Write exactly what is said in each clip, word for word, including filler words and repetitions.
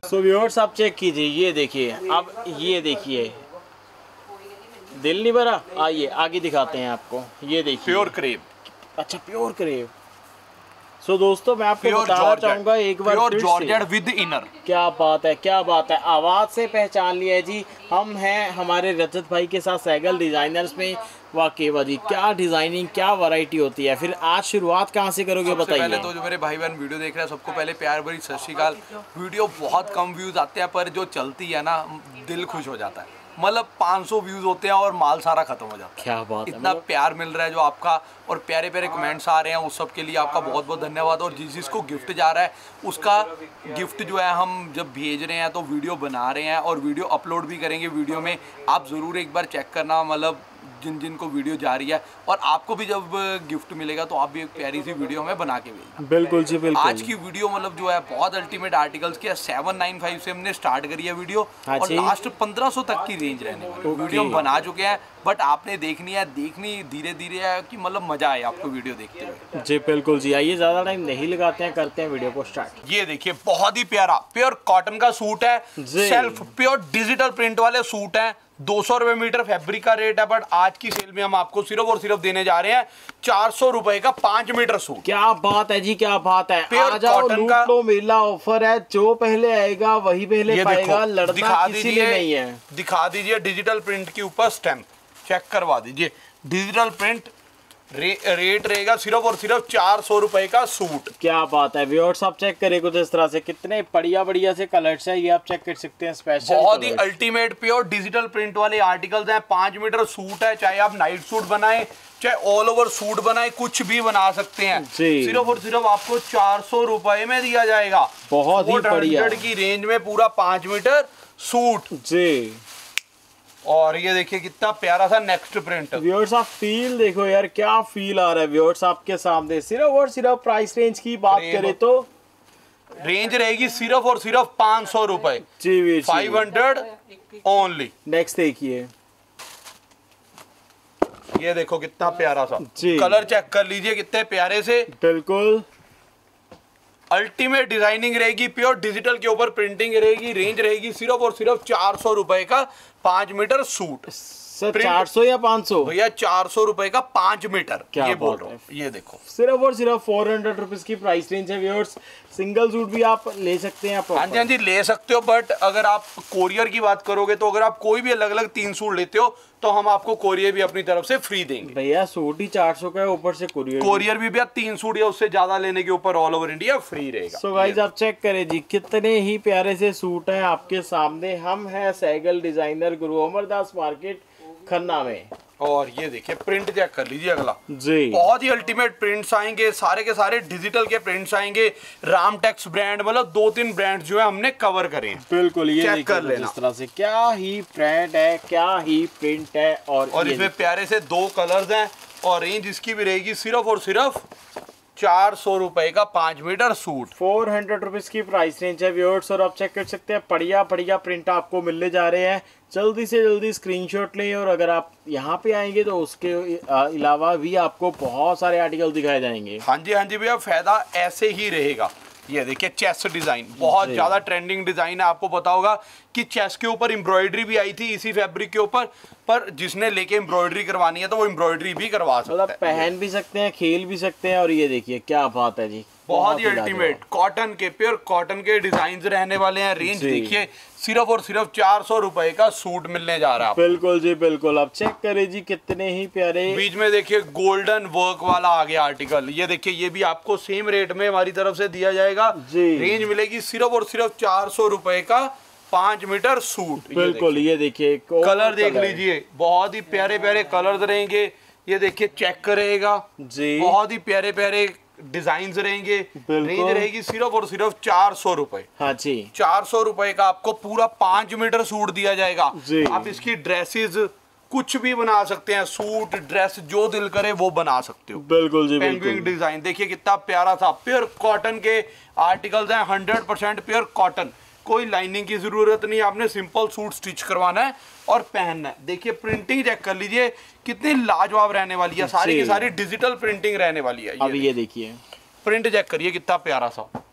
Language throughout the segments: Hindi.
सो व्यूअर्स आप चेक कीजिए, ये देखिए, अब ये देखिए, दिल नहीं भरा। आइए आगे दिखाते हैं आपको, ये देखिए प्योर क्रेप। अच्छा प्योर क्रेप। सो so, दोस्तों मैं आपको बताना चाहूँगा एक बार प्योर फिर जॉर्जेट से, विद इनर। क्या बात है, क्या बात है, आवाज़ से पहचान लिया जी। हम हैं हमारे रजत भाई के साथ सैगल डिज़ाइनर्स में। वाकई बाजी, क्या डिज़ाइनिंग, क्या वैरायटी होती है। फिर आज शुरुआत कहाँ से करोगे बताइए। पहले तो जो मेरे भाई बहन वीडियो देख रहे हैं सबको पहले प्यार भरी सत श्री अकाल। वीडियो बहुत कम व्यूज़ आते हैं पर जो चलती है ना दिल खुश हो जाता है। मतलब पाँच सौ व्यूज़ होते हैं और माल सारा खत्म हो जाता है। क्या बात है, इतना मतलब... प्यार मिल रहा है जो आपका, और प्यारे प्यारे कमेंट्स आ रहे हैं, उस सब के लिए आपका बहुत बहुत धन्यवाद। और जिस जिसको गिफ्ट जा रहा है उसका गिफ्ट जो है हम जब भेज रहे हैं तो वीडियो बना रहे हैं और वीडियो अपलोड भी करेंगे। वीडियो में आप ज़रूर एक बार चेक करना, मतलब जिन जिन को वीडियो जा रही है, और आपको भी जब गिफ्ट मिलेगा तो आप भी एक प्यारी सी वीडियो हमें बना के भेजना। बिल्कुल जी बिल्कुल। आज की वीडियो मतलब जो है बहुत अल्टीमेट आर्टिकल्स की है। सेवन नाइन फाइव से हमने स्टार्ट करी है वीडियो और लास्ट पंद्रह सौ तक की रेंज रहने वाली वीडियो हम बना चुके हैं। बट आपने देखनी है, देखनी धीरे धीरे है कि मतलब मजा आए आपको वीडियो देखते हुए। जी बिल्कुल जी। आइए ज़्यादा टाइम नहीं लगाते हैं, करते हैं वीडियो को स्टार्ट। ये देखिए बहुत ही प्यारा प्योर कॉटन का सूट है, सेल्फ प्योर डिजिटल प्रिंट वाले सूट है। दो सौ रुपए मीटर फैब्रिक का रेट है, बट आज की सेल में हम आपको सिर्फ और सिर्फ देने जा रहे हैं चार सौ रुपए का पांच मीटर सूट। क्या बात है जी, क्या बात है। आ जाओ, लूट लो, मेला ऑफर है, जो पहले आएगा वही पहले पाएगा, लड़ना किसी लिए नहीं है। दिखा दीजिए डिजिटल प्रिंट के ऊपर स्टैम्प, चेक करवा दीजिए। डिजिटल प्रिंट रे, रेट रहेगा सिर्फ और सिर्फ चार सौ रुपए का सूट। क्या बात है व्यूअर्स, आप चेक करें कुछ इस तरह से, कितने बढ़िया बढ़िया से कलर्स है, ये आप चेक कर सकते हैं। स्पेशल बहुत ही अल्टीमेट प्योर डिजिटल प्रिंट वाले आर्टिकल्स हैं। पांच मीटर सूट है, चाहे आप नाइट सूट बनाए चाहे ऑल ओवर सूट बनाए, कुछ भी बना सकते हैं। सिर्फ और सिर्फ आपको चार सौ रुपए में दिया जाएगा। बहुत ही बढ़िया की रेंज में पूरा पांच मीटर सूट जी। और ये देखिए कितना प्यारा सा नेक्स्ट प्रिंट। व्यूअर्स आप फील देखो यार, क्या फील आ रहा है व्यूअर्स आपके सामने। सिर्फ और सिर्फ प्राइस रेंज की बात करें तो रेंज रहेगी सिर्फ और सिर्फ पाँच सौ रुपए जी, फाइव हंड्रेड ओनली। नेक्स्ट देखिए, ये देखो कितना प्यारा सा जी। कलर चेक कर लीजिए कितने प्यारे से, बिल्कुल अल्टीमेट डिजाइनिंग रहेगी। प्योर डिजिटल के ऊपर प्रिंटिंग रहेगी। रेंज रहेगी सिर्फ और सिर्फ चार सौ रुपए का पांच मीटर सूट। सर चार सौ या पाँच सौ? भैया चार सौ रुपए का पांच मीटर। क्या ये बोल रहा हूँ, ये देखो सिर्फ और सिर्फ फोर हंड्रेड रुपीज की प्राइस रेंज है व्यूअर्स। सिंगल सूट भी आप ले सकते हैं। हाँ जी हाँ जी ले सकते हो, बट अगर आप कोरियर की बात करोगे तो अगर आप कोई भी अलग अलग तीन सूट लेते हो तो हम आपको कोरियर भी अपनी तरफ से फ्री देंगे। भैया सूट ही चार सौ का है, ऊपर से कोरियर कोरियर भी भैया तीन सूट या उससे ज्यादा लेने के ऊपर ऑल ओवर इंडिया फ्री रहेगा। सो गाइस आप चेक करें जी, कितने ही प्यारे से सूट हैं आपके सामने। हम हैं सैगल डिजाइनर, गुरु अमरदास मार्केट, खन्ना में। और ये देखिए प्रिंट चेक कर लीजिए अगला जी। बहुत ही अल्टीमेट प्रिंट्स आएंगे, सारे के सारे डिजिटल के प्रिंट्स आएंगे। रामटेक्स ब्रांड, मतलब दो तीन ब्रांड जो है हमने कवर करे हैं। बिल्कुल ये चेक कर लेना इस तरह से, क्या ही ब्रांड है, क्या ही प्रिंट है। और और इसमें प्यारे से दो कलर्स हैं और रेंज इसकी भी रहेगी सिर्फ और सिर्फ चार सौ रुपए का पांच metre suit. Four hundred rupees की प्राइस रेंज है व्यूअर्स। और आप चेक कर सकते हैं, बढ़िया बढ़िया प्रिंट आपको मिलने जा रहे हैं। जल्दी से जल्दी स्क्रीनशॉट लें, और अगर आप यहाँ पे आएंगे तो उसके अलावा भी आपको बहुत सारे आर्टिकल दिखाए जाएंगे। हाँ जी हाँ जी भैया, फायदा ऐसे ही रहेगा। ये देखिए चेस्ट डिजाइन बहुत ज्यादा ट्रेंडिंग डिजाइन है। आपको पता होगा कि चेस्ट के ऊपर एम्ब्रॉयडरी भी आई थी इसी फैब्रिक के ऊपर, पर जिसने लेके एम्ब्रॉयडरी करवानी है तो वो एम्ब्रॉयडरी भी करवा सकता है, पहन भी सकते हैं, खेल भी सकते हैं। और ये देखिए क्या बात है जी, बहुत ही अल्टीमेट कॉटन के प्योर कॉटन के डिजाइन रहने वाले हैं। रेंज देखिए सिर्फ और सिर्फ चार सौ रुपए का सूट मिलने जा रहा है। बिल्कुल जी बिल्कुल। आप चेक करें जी कितने ही प्यारे। बीच में देखिए गोल्डन वर्क वाला आ गया आर्टिकल। ये देखिए ये भी आपको सेम रेट में हमारी तरफ से दिया जाएगा जी। रेंज मिलेगी सिर्फ और सिर्फ चार सौ रुपए का पांच मीटर सूट। बिल्कुल ये देखिए कलर देख लीजिए, बहुत ही प्यारे प्यारे कलर रहेंगे। ये देखिए चेक रहेगा जी, बहुत ही प्यारे प्यारे डिजाइन रहेंगे। रेंज रहेगी सिर्फ और सिर्फ चार सौ रुपए। हाँ जी, चार सौ रुपए का आपको पूरा पांच मीटर सूट दिया जाएगा जी। आप इसकी ड्रेसेस कुछ भी बना सकते हैं, सूट ड्रेस जो दिल करे वो बना सकते हो। बिल्कुल जी बिल्कुल। डिजाइन देखिए कितना प्यारा था। प्योर कॉटन के आर्टिकल्स हैं, हंड्रेड परसेंट प्योर कॉटन। कोई लाइनिंग की जरूरत नहीं, आपने सिंपल सूट स्टिच करवाना है और पहनना है। देखिए प्रिंटिंग चेक कर लीजिए कितनी लाजवाब रहने वाली है। सारी की सारी डिजिटल प्रिंटिंग रहने वाली है। अब ये देखिए प्रिंट चेक करिए कितना प्यारा सा,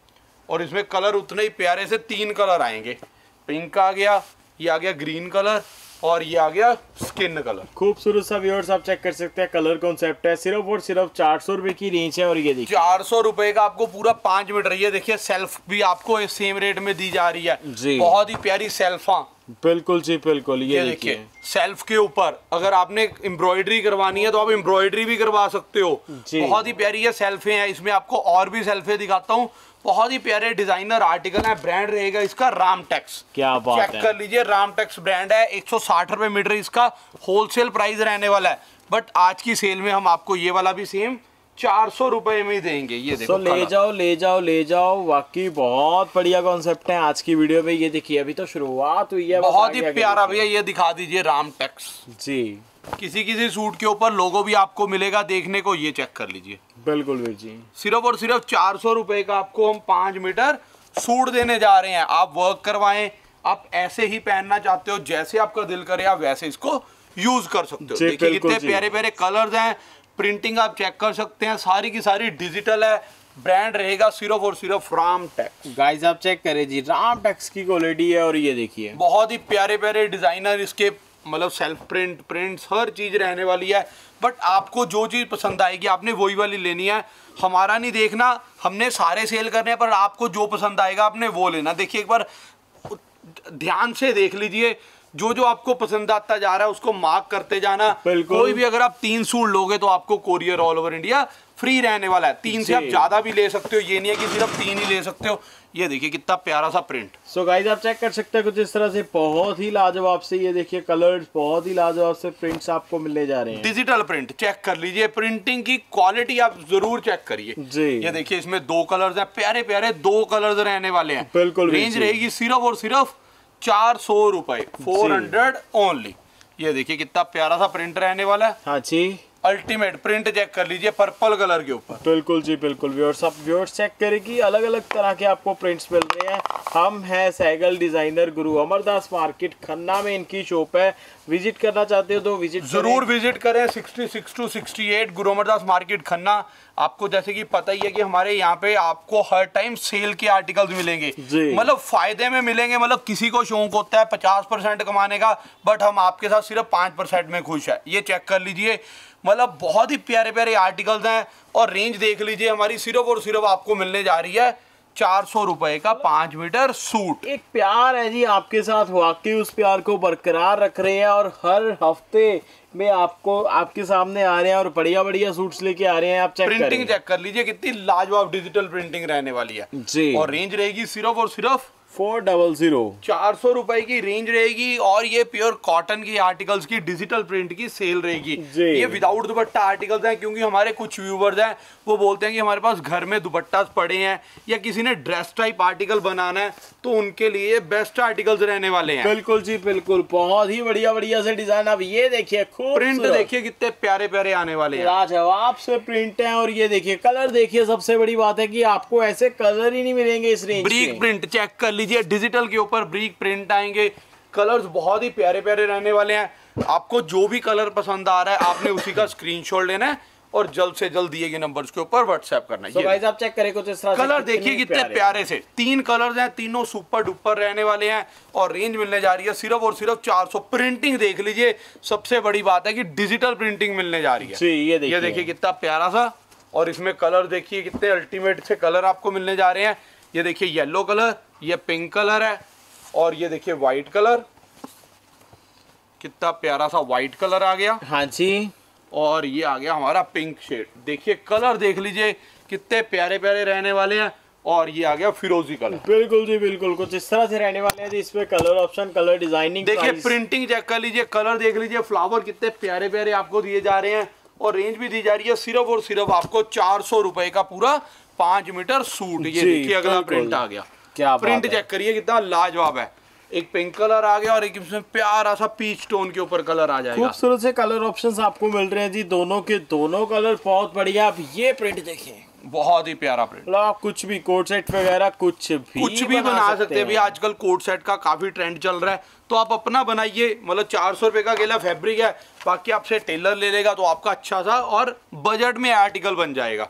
और इसमें कलर उतने ही प्यारे से तीन कलर आएंगे। पिंक आ गया, ये आ गया ग्रीन कलर, और ये आ गया स्किन कलर। खूबसूरत सा व्यूअर्स आप चेक कर सकते हैं, कलर कॉन्सेप्ट है। सिर्फ और सिर्फ चार सौ रुपए की रेंज है। और ये देखिए चार सौ रुपए का आपको पूरा पांच मीटर, ये देखिए सेल्फ भी आपको सेम रेट में दी जा रही है जी। बहुत ही प्यारी सेल्फ। हाँ बिल्कुल जी बिल्कुल। ये, ये देखिए सेल्फ के ऊपर अगर आपने एम्ब्रॉयडरी करवानी है तो आप एम्ब्रॉयडरी भी करवा सकते हो। बहुत ही प्यारी ये सेल्फे हैं। इसमें आपको और भी सेल्फे दिखाता हूँ, बहुत ही प्यारे डिजाइनर आर्टिकल है। ब्रांड रहेगा इसका रामटेक्स। क्या बात है, चेक कर लीजिए, रामटेक्स ब्रांड है। एक सौ साठ रुपए मीटर इसका होलसेल प्राइस रहने वाला है, बट आज की सेल में हम आपको ये वाला भी सेम चार सौ रुपए में ही देंगे। ये देखो, तो ले जाओ ले जाओ ले जाओ। वाकई बहुत बढ़िया कॉन्सेप्ट है आज की वीडियो में। ये देखिए अभी तो शुरुआत हुई है, बहुत ही प्यारा भैया। ये दिखा दीजिए रामटेक्स जी। किसी किसी सूट के ऊपर लोगो भी आपको मिलेगा देखने को, ये चेक कर लीजिए। बिल्कुल वीर जी, सिर्फ और सिर्फ चार सौ रुपए का आपको हम पांच मीटर सूट देने जा रहे हैं। आप वर्क करवाएं, आप ऐसे ही पहनना चाहते हो, जैसे आपका दिल करे आप वैसे इसको यूज कर सकते हो। देखिए कितने प्यारे प्यारे कलर्स हैं, प्रिंटिंग आप चेक कर सकते हैं, सारी की सारी डिजिटल है। ब्रांड रहेगा सिर्फ और सिर्फ रामटेक्स। गाइस आप चेक करें जी, रामटेक्स की क्वालिटी है। और ये देखिए बहुत ही प्यारे प्यारे डिजाइनर इसके, मतलब सेल्फ प्रिंट प्रिंट्स हर चीज रहने वाली है। बट आपको जो चीज पसंद आएगी आपने वही वाली लेनी है, हमारा नहीं देखना। हमने सारे सेल करने हैं, पर आपको जो पसंद आएगा आपने वो लेना। देखिए एक बार ध्यान से देख लीजिए, जो जो आपको पसंद आता जा रहा है उसको मार्क करते जाना। कोई भी अगर आप तीन सूट लोगे तो आपको courier all over India free रहने वाला है। तीन से आप ज्यादा भी ले सकते हो, ये नहीं है कि सिर्फ तीन ही ले सकते हो। ये देखिए कितना प्यारा सा प्रिंट। सो so गाइस आप चेक कर सकते हैं कुछ इस तरह से, बहुत ही लाजवाब से। ये देखिए कलर्स, बहुत ही लाजवाब से प्रिंट्स आपको मिलने जा रहे हैं। डिजिटल प्रिंट चेक कर लीजिए, प्रिंटिंग की क्वालिटी आप जरूर चेक करिए जी। ये देखिए इसमें दो कलर्स हैं, प्यारे प्यारे दो कलर्स रहने वाले हैं। बिल्कुल। रेंज रहेगी सिर्फ और सिर्फ चार सौ रुपए, फोर हंड्रेड ओनली। ये देखिए कितना प्यारा सा प्रिंट रहने वाला है। हाँ जी, अल्टीमेट प्रिंट चेक कर लीजिए, पर्पल कलर के ऊपर। बिल्कुल जी बिल्कुल। व्यूअर्स आप व्यूअर्स चेक करें कि अलग अलग तरह के आपको प्रिंट्स मिल रहे हैं। हम हैं सहगल डिजाइनर, गुरु अमरदास मार्केट खन्ना में इनकी शॉप है। विजिट करना चाहते हो तो विजिट जरूर विजिट करें। Sixty six two sixty eight Guru Amardas market Khanna. आपको जैसे कि पता ही है कि हमारे यहाँ पे आपको हर टाइम सेल के आर्टिकल्स मिलेंगे, मतलब फायदे में मिलेंगे। मतलब किसी को शौक होता है पचास परसेंट कमाने का, बट हम आपके साथ सिर्फ पाँच परसेंट में खुश है। ये चेक कर लीजिए, मतलब बहुत ही प्यारे प्यारे आर्टिकल्स हैं। और रेंज देख लीजिए हमारी, सिर्फ और सिर्फ आपको मिलने जा रही है चार सौ रुपए का पांच मीटर सूट। एक प्यार है जी आपके साथ, वाकई उस प्यार को बरकरार रख रहे हैं। और हर हफ्ते में आपको आपके सामने आ रहे हैं और बढ़िया बढ़िया सूट्स लेके आ रहे हैं। आप चेक प्रिंटिंग चेक कर लीजिए, कितनी लाजवाब डिजिटल प्रिंटिंग रहने वाली है जी। और रेंज रहेगी सिर्फ और सिर्फ फोर डबल जीरो चार सौ रुपए की रेंज रहेगी। और ये प्योर कॉटन की आर्टिकल्स की डिजिटल प्रिंट की सेल रहेगी। ये विदाउट दुपट्टा आर्टिकल्स हैं, क्योंकि हमारे कुछ व्यूवर्स हैं वो बोलते हैं कि हमारे पास घर में दुपट्टा पड़े हैं या किसी ने ड्रेस टाइप आर्टिकल बनाना है, तो उनके लिए बेस्ट आर्टिकल्स रहने वाले हैं। बिल्कुल जी बिल्कुल, बहुत ही बढ़िया बढ़िया से डिजाइन। अब ये देखिए खूब प्रिंट देखिए कितने प्यारे प्यारे आने वाले हैं, लाजवाब से प्रिंट है। और ये देखिए कलर देखिए, सबसे बड़ी बात है कि आपको ऐसे कलर ही नहीं मिलेंगे इस रेंज में। ब्रीक प्रिंट चेक कर लीजिए, डिजिटल के ऊपर ब्रीक प्रिंट आएंगे। कलर्स बहुत ही प्यारे प्यारे रहने वाले हैं। आपको जो भी कलर पसंद आ रहा है आपने उसी का स्क्रीनशॉट लेना है और जल्द से जल्द दिए गए नंबर्स के ऊपर व्हाट्सएप करना है। so गाइस आप चेक करें कुछ इस तरह से, कलर देखिए कितने प्यारे, प्यारे से। तीन कलर्स हैं, तीनों सुपर डुपर रहने वाले हैं। और रेंज मिलने जा रही है सिर्फ और सिर्फ चार सौ। प्रिंटिंग देख लीजिए, सबसे बड़ी बात है कि डिजिटल प्रिंटिंग मिलने जा रही है जी। ये देखिए, ये देखिए कितना प्यारा सा। और इसमें कलर देखिए कितने अल्टीमेट से कलर आपको मिलने जा रहे हैं। ये देखिए येलो कलर, ये पिंक कलर है, और ये देखिए व्हाइट कलर, कितना प्यारा सा व्हाइट कलर आ गया। हाँ जी। और ये आ गया हमारा पिंक शेड। देखिए कलर देख लीजिए कितने प्यारे प्यारे रहने वाले हैं। और ये आ गया फिरोजी कलर। बिल्कुल जी बिल्कुल, कुछ इस तरह से रहने वाले हैं जी। इसमें कलर ऑप्शन, कलर डिजाइनिंग, देखिए प्रिंटिंग चेक कर लीजिए, कलर देख लीजिए, फ्लावर कितने प्यारे प्यारे आपको दिए जा रहे हैं। और रेंज भी दी जा रही है सिर्फ और सिर्फ आपको चार सौ रुपए का पूरा पांच मीटर सूट। ये देखिए अगला प्रिंट आ गया। क्या प्रिंट चेक करिए कितना लाजवाब है। एक पिंक कलर आ गया और एक इसमें प्यारा सा पीच टोन के ऊपर कलर आ जाएगा। खूबसूरत से कलर ऑप्शंस आपको मिल रहे हैं जी, दोनों के दोनों कलर बहुत बढ़िया। आप ये प्रिंट देखिए, बहुत ही प्यारा प्रिंट। आप कुछ भी कोट सेट वगैरह कुछ भी कुछ भी बना, बना सकते हैं। आजकल कोट सेट का काफी ट्रेंड चल रहा है, तो आप अपना बनाइए। मतलब चार सौ रुपए का अकेला फैब्रिक है, बाकी आपसे टेलर ले लेगा तो आपका अच्छा सा और बजट में आर्टिकल बन जाएगा।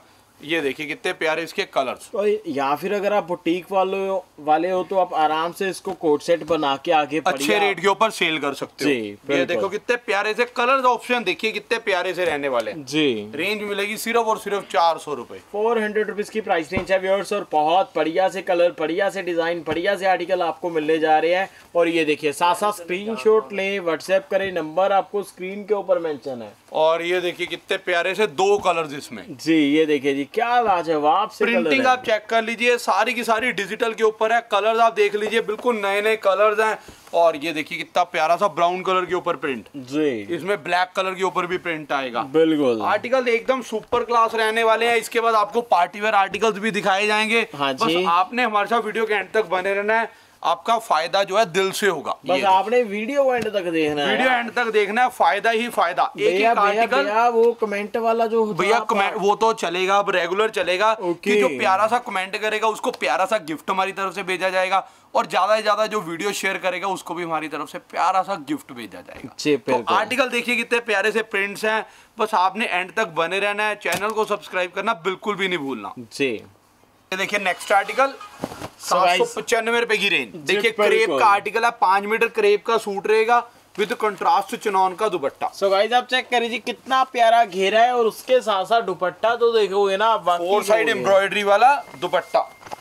ये देखिए कितने प्यारे इसके कलर्स। तो या फिर अगर आप बुटीक वाले वाले हो तो आप आराम से इसको कोट सेट बना के आगे अच्छे रेट के ऊपर सेल कर सकते हो। जी, ये देखो कितने प्यारे से कलर्स, ऑप्शन देखिए कितने प्यारे से रहने वाले हैं। जी, रेंज मिलेगी सिर्फ और सिर्फ चार सौ रुपए, फोर हंड्रेड रुपीज की प्राइस रेंज है व्यूअर्स। और बहुत बढ़िया से कलर, बढ़िया से डिजाइन, बढ़िया से आर्टिकल आपको मिलने जा रहे हैं। और ये देखिए साथ साथ स्क्रीनशॉट लें, व्हाट्सएप करें, नंबर आपको स्क्रीन के ऊपर मेंशन है। और ये देखिए कितने प्यारे से दो कलर्स इसमें। जी, ये देखिए जी क्या लाजवाब से प्रिंटिंग आप चेक कर लीजिए, सारी की सारी डिजिटल के ऊपर है। कलर्स आप देख लीजिए, बिल्कुल नए नए कलर्स हैं। और ये देखिए कितना प्यारा सा ब्राउन कलर के ऊपर प्रिंट, जी, इसमें ब्लैक कलर के ऊपर भी प्रिंट आएगा। बिल्कुल आर्टिकल एकदम सुपर क्लास रहने वाले हैं। इसके बाद आपको पार्टी वेयर आर्टिकल्स भी दिखाए जाएंगे। हाँ बस जी। आपने हमारे साथ वीडियो के एंड तक बने रहना है, आपका फायदा जो है दिल से होगा। बस आपने वीडियो एंड तक देखना है, वीडियो एंड तक देखना है, फायदा ही फायदा। एक एक आर्टिकल, वो कमेंट वाला जो भैया कमेंट वो तो चलेगा, अब रेगुलर चलेगा कि जो प्यारा सा कमेंट करेगा उसको प्यारा सा गिफ्ट हमारी तरफ से भेजा जाएगा। और ज्यादा से ज्यादा जो वीडियो शेयर करेगा उसको भी हमारी तरफ से प्यारा सा गिफ्ट भेजा जाएगा। तो आर्टिकल देखिए कितने प्यारे से प्रिंट्स हैं। बस आपने एंड तक बने रहना है, चैनल को सब्सक्राइब करना बिल्कुल भी नहीं भूलना जी। देखिए नेक्स्ट आर्टिकल सात सौ पचानवे रुपए की रेंज। देखिए क्रेप का आर्टिकल है, पांच मीटर क्रेप का सूट रहेगा विद कंट्रास्ट चिनॉन का दुपट्टा। सो गाइस आप चेक करिए कितना प्यारा घेरा है और उसके साथ साथ दुपट्टा तो देखोगे ना आप, फोर साइड एम्ब्रॉयडरी वाला दुपट्टा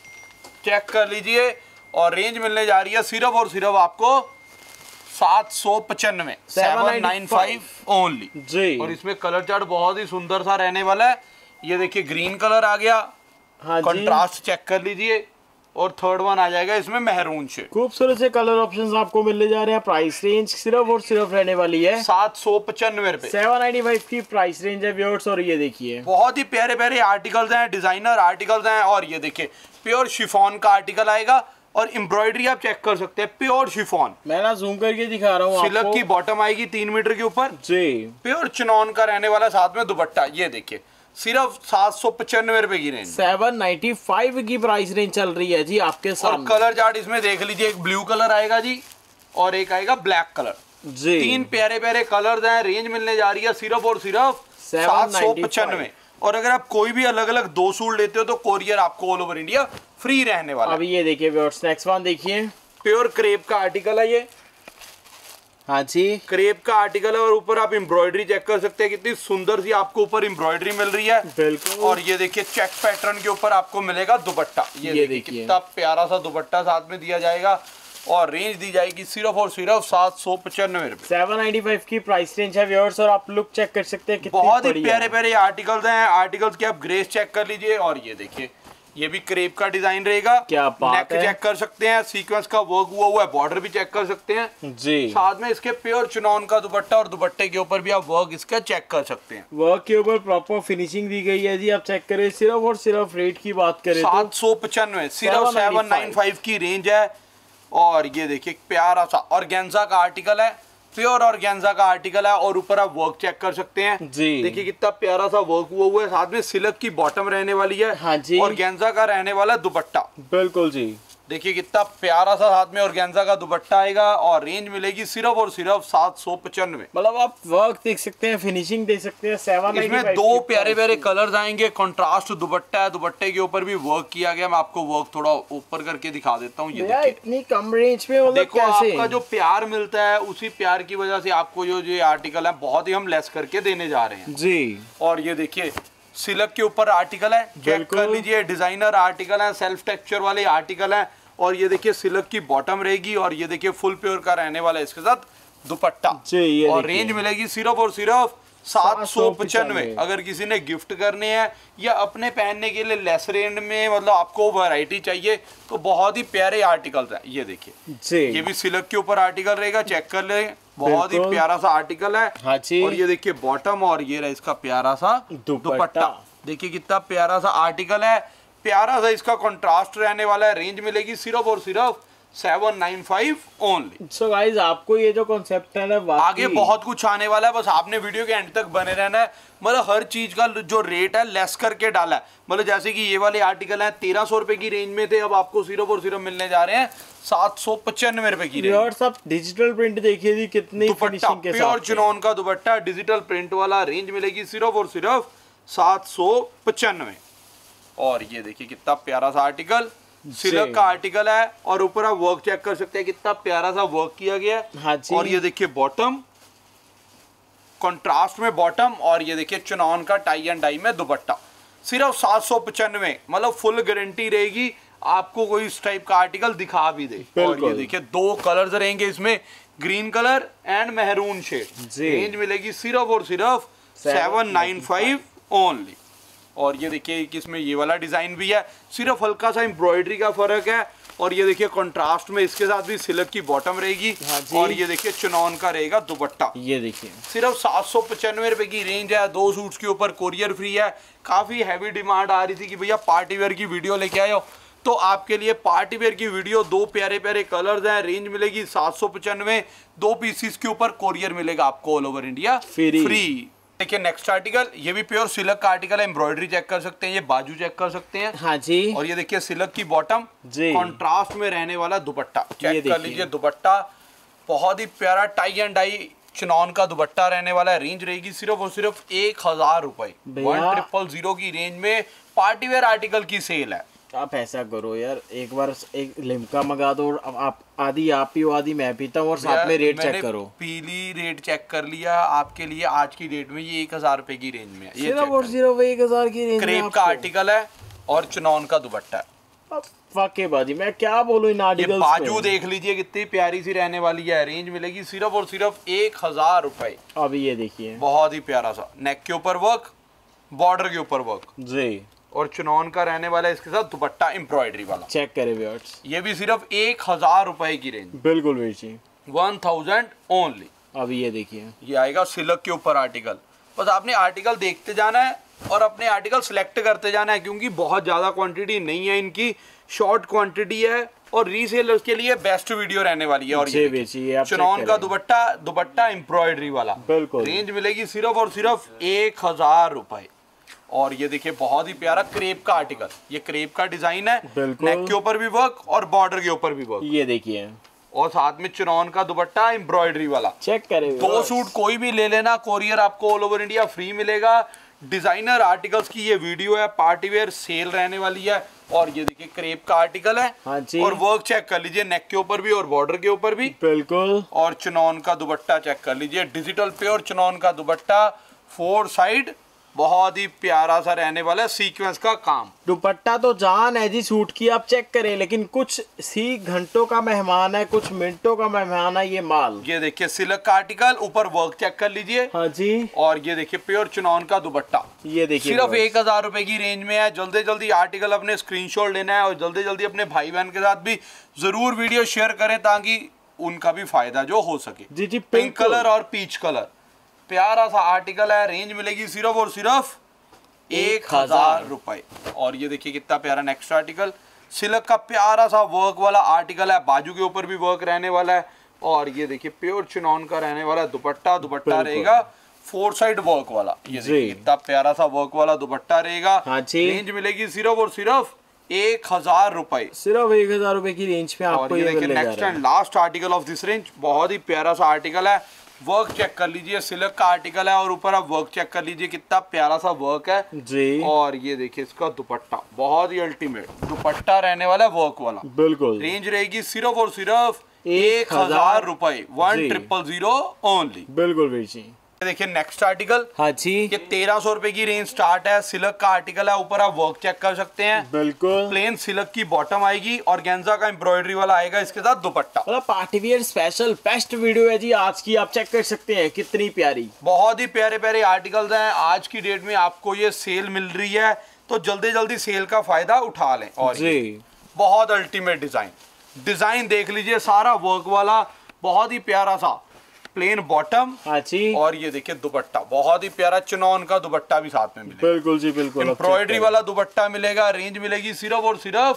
चेक कर लीजिए। और रेंज मिलने जा रही है सिर्फ और सिर्फ आपको सात सौ पचानवे, सेवन नाइन फाइव ओनली जी। और इसमें कलर चार्ट बहुत ही सुंदर सा रहने वाला है। ये देखिए ग्रीन कलर आ गया, हाँ जी, कंट्रास्ट चेक कर लीजिए। और थर्ड वन आ जाएगा इसमें मेहरून से। खूबसूरत से कलर ऑप्शंस आपको मिलने जा रहे हैं। प्राइस रेंज सिर्फ और सिर्फ रहने वाली है सात सौ पचानवे रुपए, सेवन नाइन्टी फाइव की प्राइस रेंज है व्यूअर्स। और ये देखिए बहुत ही प्यारे प्यारे आर्टिकल्स हैं, डिजाइनर आर्टिकल्स हैं। और ये देखिए प्योर शिफॉन का आर्टिकल आएगा और एम्ब्रॉयडरी आप चेक कर सकते हैं, प्योर शिफॉन। मैं ना जूम करके दिखा रहा हूँ सिल्क की बॉटम आएगी तीन मीटर के ऊपर जी, प्योर चिनॉन का रहने वाला, साथ में दुपट्टा। ये देखिए सिर्फ सात सौ पचानवे रुपए की रेंज, सेवन नाइन्टी फाइव की प्राइस रेंज चल रही है जी आपके सामने। और कलर चार्ट इसमें देख लीजिए, एक ब्लू कलर आएगा जी और एक आएगा ब्लैक कलर जी। तीन प्यारे प्यारे कलर्स हैं। रेंज मिलने जा रही है सिर्फ और सिर्फ सात सौ पचानवे। और अगर आप कोई भी अलग अलग दो सूट लेते हो तो कोरियर आपको ऑल ओवर इंडिया फ्री रहने वाला। अभी ये देखिए व्यूअर्स नेक्स्ट वन देखिए, प्योर क्रेप का आर्टिकल है ये। हाँ जी, क्रेप का आर्टिकल है और ऊपर आप एम्ब्रॉयडरी चेक कर सकते हैं, कितनी सुंदर सी आपको ऊपर एम्ब्रॉयडरी मिल रही है। बिल्कुल। और ये देखिए चेक पैटर्न के ऊपर आपको मिलेगा दुपट्टा। ये, ये देखिए कितना प्यारा सा दुपट्टा साथ में दिया जाएगा। और रेंज दी जाएगी सिर्फ और सिर्फ सात सौ पचानवे रुपए, सेवन नाइन्टी फाइव की प्राइस रेंज है व्यूअर्स। और आप लुक चेक कर सकते हैं कितनी बहुत ही बढ़िया प्यारे प्यारे आर्टिकल्स हैं। आर्टिकल्स की आप ग्रेस चेक कर लीजिए। और ये देखिए ये भी क्रेप का डिजाइन रहेगा, क्या बात नेक है। चेक कर सकते हैं, सीक्वेंस का वर्क हुआ हुआ है, बॉर्डर भी चेक कर सकते हैं जी। साथ में इसके प्योर चिनॉन का दुपट्टा और दुपट्टे के ऊपर भी आप वर्क इसका चेक कर सकते हैं। वर्क के ऊपर प्रॉपर फिनिशिंग दी गई है जी, आप चेक करें। सिर्फ और सिर्फ रेट की बात करें सात सौ पचानवे सिर्फ सेवन नाइन फाइव की रेंज है। और ये देखिए प्यारा सा ऑर्गेन्जा का आर्टिकल है, प्योर ऑर्गेन्जा का आर्टिकल है। और ऊपर आप वर्क चेक कर सकते हैं जी। देखिए कितना प्यारा सा वर्क हुआ हुआ है, साथ में सिल्क की बॉटम रहने वाली है। हाँ जी। ऑर्गेन्जा का रहने वाला दुपट्टा, बिल्कुल जी। देखिए कितना प्यारा सा साथ में ऑर्गेन्जा का दुपट्टा आएगा। और रेंज मिलेगी सिर्फ और सिर्फ सात सौ पचानवे। मतलब आप वर्क देख सकते हैं, फिनिशिंग देख सकते हैं। सेवन इसमें दो प्यारे प्यारे कलर्स आएंगे, कंट्रास्ट दुपट्टा है, दुपट्टे के ऊपर भी वर्क किया गया। मैं आपको वर्क थोड़ा ऊपर करके दिखा देता हूँ। ये देखिए इतनी कम रेंज में मतलब देखो कैसे? आपका जो प्यार मिलता है उसी प्यार की वजह से आपको जो ये आर्टिकल है बहुत ही हम लेस करके देने जा रहे हैं जी। और ये देखिए सिल्क के ऊपर आर्टिकल है, चेक कर लीजिए, डिजाइनर आर्टिकल है, सेल्फ टेक्सचर वाले आर्टिकल है। और ये देखिए सिल्क की बॉटम रहेगी और ये देखिए फुल प्योर का रहने वाला है इसके साथ दुपट्टा। और रेंज मिलेगी सिर्फ और सिर्फ सात सौ पचानवे। अगर किसी ने गिफ्ट करने हैं या अपने पहनने के लिए लेस रेंज में मतलब आपको वैरायटी चाहिए तो बहुत ही प्यारे आर्टिकल्स हैं। ये देखिए ये भी सिल्क के ऊपर आर्टिकल रहेगा, चेक कर ले, बहुत ही प्यारा सा आर्टिकल है। हाँ जी। और ये देखिए बॉटम और ये रहा इसका प्यारा सा दुपट्टा, देखिए कितना प्यारा सा आर्टिकल है, प्यारा सा इसका कंट्रास्ट रहने वाला है। रेंज मिलेगी सिर्फ और सिर्फ seven nine five only. So guys आपको ये जो कॉन्सेप्ट है ना, आगे बहुत कुछ आने वाला है, बस आपने वीडियो के एंड तक बने रहना है। मतलब हर चीज का जो रेट है लेस करके डाला है। मतलब जैसे कि ये वाले आर्टिकल हैं तेरह सौ रुपए की रेंज में थे, अब आपको सिर्फ और सिर्फ मिलने जा रहे हैं सात सौ पचानवे रुपए की रेंज। और सब डिजिटल प्रिंट देखिए जी कितनी फिनिशिंग के साथ, प्योर चिनॉन का दुपट्टा डिजिटल प्रिंट वाला। रेंज मिलेगी सिर्फ और सिर्फ सात सौ पचानवे। और ये देखिए कितना प्यारा सा आर्टिकल, सिल्क का आर्टिकल है और ऊपर आप वर्क चेक कर सकते हैं कितना प्यारा सा वर्क किया गया है। हाँ जी। और ये देखिए बॉटम, कंट्रास्ट में बॉटम, और ये देखिए चुनौन का टाई एंड डाई में दुपट्टा, सिर्फ सात सौ पचानवे, मतलब फुल गारंटी रहेगी आपको कोई इस टाइप का आर्टिकल दिखा भी दे। और ये देखिए दो कलर्स रहेंगे इसमें, ग्रीन कलर एंड मेहरून शेड। रेंज मिलेगी सिर्फ और सिर्फ सेवन नाइन फाइव ओनली। और ये देखिए इसमें ये वाला डिजाइन भी है, सिर्फ हल्का सा एम्ब्रॉयडरी का फर्क है। और ये देखिए कंट्रास्ट में इसके साथ भी सिल्क की बॉटम रहेगी। हाँ, और ये देखिए चुनौन का रहेगा दुपट्टा। ये देखिए सिर्फ सात सौ पचानवे रुपए की रेंज है, दो सूट्स के ऊपर कोरियर फ्री है। काफी हैवी डिमांड आ रही थी कि भैया पार्टी वेयर की वीडियो लेके आए हो, तो आपके लिए पार्टी वेयर की वीडियो, दो प्यारे प्यारे कलर्स हैं, रेंज मिलेगी सात सौ पचानवे, दो पीसीस के ऊपर कोरियर मिलेगा आपको all over India free, free. देखिए नेक्स्ट आर्टिकल, ये भी प्योर सिल्क का आर्टिकल है, एम्ब्रॉयडरी चेक कर सकते हैं, ये बाजू चेक कर सकते हैं। हाँ जी। और ये देखिए सिल्क की बॉटम, कंट्रास्ट में रहने वाला दुपट्टा चेक कर लीजिए। दुपट्टा बहुत ही प्यारा टाई एंड डाई चिनॉन का दुपट्टा रहने वाला है। रेंज रहेगी सिर्फ और सिर्फ एक हजार रुपए, वन ट्रिपल जीरो की रेंज में पार्टी वेयर आर्टिकल की सेल है। आप ऐसा करो यार, एक बार एक लिम्का मंगा दो, अब आप आधी आप पीओ आधी मैं पीता हूँ, और साथ में रेट चेक करो। पीली रेट चेक कर लिया आपके लिए, आज की डेट में ये एक हजार रुपए की रेंज में है। ये सिर्फ और सिर्फ एक हजार की रेंज में क्रेप का आर्टिकल है और चिनॉन का दुपट्टा है। वाकई मैं क्या बोलूं इन आर्टिकल्स पे। बाजू देख लीजिए कितनी प्यारी सी रहने वाली है। रेंज मिलेगी सिर्फ और सिर्फ एक हजार रुपए। अब ये देखिए बहुत ही प्यारा सा, नेक के ऊपर वर्क, बॉर्डर के ऊपर वर्क जी, और चुनौन का रहने वाला है इसके साथ दुपट्टा एम्ब्रॉयडरी वाला। चेक करें व्यूअर्स, ये भी सिर्फ एक हजार रुपए की रेंज, बिल्कुल बेची, वन थाउजेंड ओनली। अब ये देखिए ये आएगा सिल्क के ऊपर आर्टिकल। बस आपने आर्टिकल देखते जाना है और अपने आर्टिकल सिलेक्ट करते जाना है, क्योंकि बहुत ज्यादा क्वांटिटी नहीं है इनकी, शॉर्ट क्वांटिटी है और रीसेलर्स के लिए बेस्ट वीडियो रहने वाली है। और ये चुनौन का दुपट्टा, दुपट्टा एम्ब्रॉयडरी वाला, बिल्कुल। रेंज मिलेगी सिर्फ और सिर्फ एक हजार रुपए। और ये देखिए बहुत ही प्यारा क्रेप का आर्टिकल, ये क्रेप का डिजाइन है, नेक के ऊपर भी वर्क और बॉर्डर के ऊपर भी वर्क। ये देखिए, और साथ में चुनौन का दुपट्टा एम्ब्रॉयडरी वाला। चेक करें, दो सूट कोई भी ले लेना, कोरियर आपको ऑल ओवर इंडिया फ्री मिलेगा। डिजाइनर आर्टिकल्स की ये वीडियो है, पार्टी वेयर सेल रहने वाली है। और ये देखिए क्रेप का आर्टिकल है। हाँ जी। और वर्क चेक कर लीजिए, नेक के ऊपर भी और बॉर्डर के ऊपर भी, बिल्कुल। और चुनौन का दुपट्टा चेक कर लीजिए, डिजिटल प्योर चुनौन का दुपट्टा, फोर साइड, बहुत ही प्यारा सा रहने वाला है, सीक्वेंस का काम। दुपट्टा तो जान है जी सूट की, आप चेक करें, लेकिन कुछ सी घंटों का मेहमान है, कुछ मिनटों का मेहमान है ये माल। ये देखिए सिल्क का आर्टिकल, ऊपर वर्क चेक कर लीजिए। हाँ जी। और ये देखिए प्योर चुनौन का दुपट्टा, ये देखिए सिर्फ एक हजार रुपए की रेंज में है। जल्दी जल्दी आर्टिकल अपने स्क्रीनशॉट लेना है और जल्दी जल्दी अपने भाई बहन के साथ भी जरूर वीडियो शेयर करें, ताकि उनका भी फायदा जो हो सके। जी जी, पिंक कलर और पीच कलर, प्यारा सा आर्टिकल है। रेंज मिलेगी सिर्फ और सिर्फ एक हजार रुपए। और ये देखिए कितना प्यारा नेक्स्ट आर्टिकल, सिल्क का प्यारा सा वर्क वाला आर्टिकल है, बाजू के ऊपर भी वर्क रहने वाला है। और ये देखिए प्योर चिनॉन का रहने वाला दुपट्टा, दुपट्टा रहेगा फोर साइड वर्क वाला। ये देखिए कितना प्यारा सा वर्क वाला दुपट्टा रहेगा। हाँ जी। रेंज मिलेगी सिर्फ और सिर्फ एक हजार रुपए, सिर्फ एक हजार रुपए की रेंज में आपको ये देखिए next and last article of this range, बहुत ही प्यारा सा आर्टिकल है। वर्क चेक कर लीजिए, सिल्क का आर्टिकल है और ऊपर आप वर्क चेक कर लीजिए, कितना प्यारा सा वर्क है जी। और ये देखिए इसका दुपट्टा, बहुत ही अल्टीमेट दुपट्टा रहने वाला है, वर्क वाला, बिल्कुल। रेंज रहेगी सिर्फ और सिर्फ एक हजार रुपए, वन ट्रिपल जीरो ओनली, बिल्कुल बेची। देखिए नेक्स्ट आर्टिकल, हाँ जी, ये तेरह सौ रुपए की रेंज स्टार्ट है, सिल्क का आर्टिकल है, ऊपर आप वर्क चेक कर सकते हैं, बिल्कुल। प्लेन सिल्क की बॉटम आएगी और गेंजा का एम्ब्रॉयडरी वाला आएगा इसके साथ दुपट्टा। मतलब party wear special best video है जी आज की, आप चेक कर सकते हैं कितनी प्यारी, बहुत ही प्यारे प्यारे आर्टिकल्स हैं। आज की डेट में आपको ये सेल मिल रही है, तो जल्दी जल्दी सेल का फायदा उठा लें। और जी बहुत अल्टीमेट डिजाइन, डिजाइन देख लीजिए, सारा वर्क वाला, बहुत ही प्यारा सा प्लेन बॉटम, हाँ जी। और ये देखिए दुपट्टा, बहुत ही प्यारा चिनॉन का दुपट्टा भी साथ में मिलेगा, बिल्कुल जी बिल्कुल। एम्ब्रॉयडरी वाला दुपट्टा मिलेगा। रेंज मिलेगी सिर्फ और सिर्फ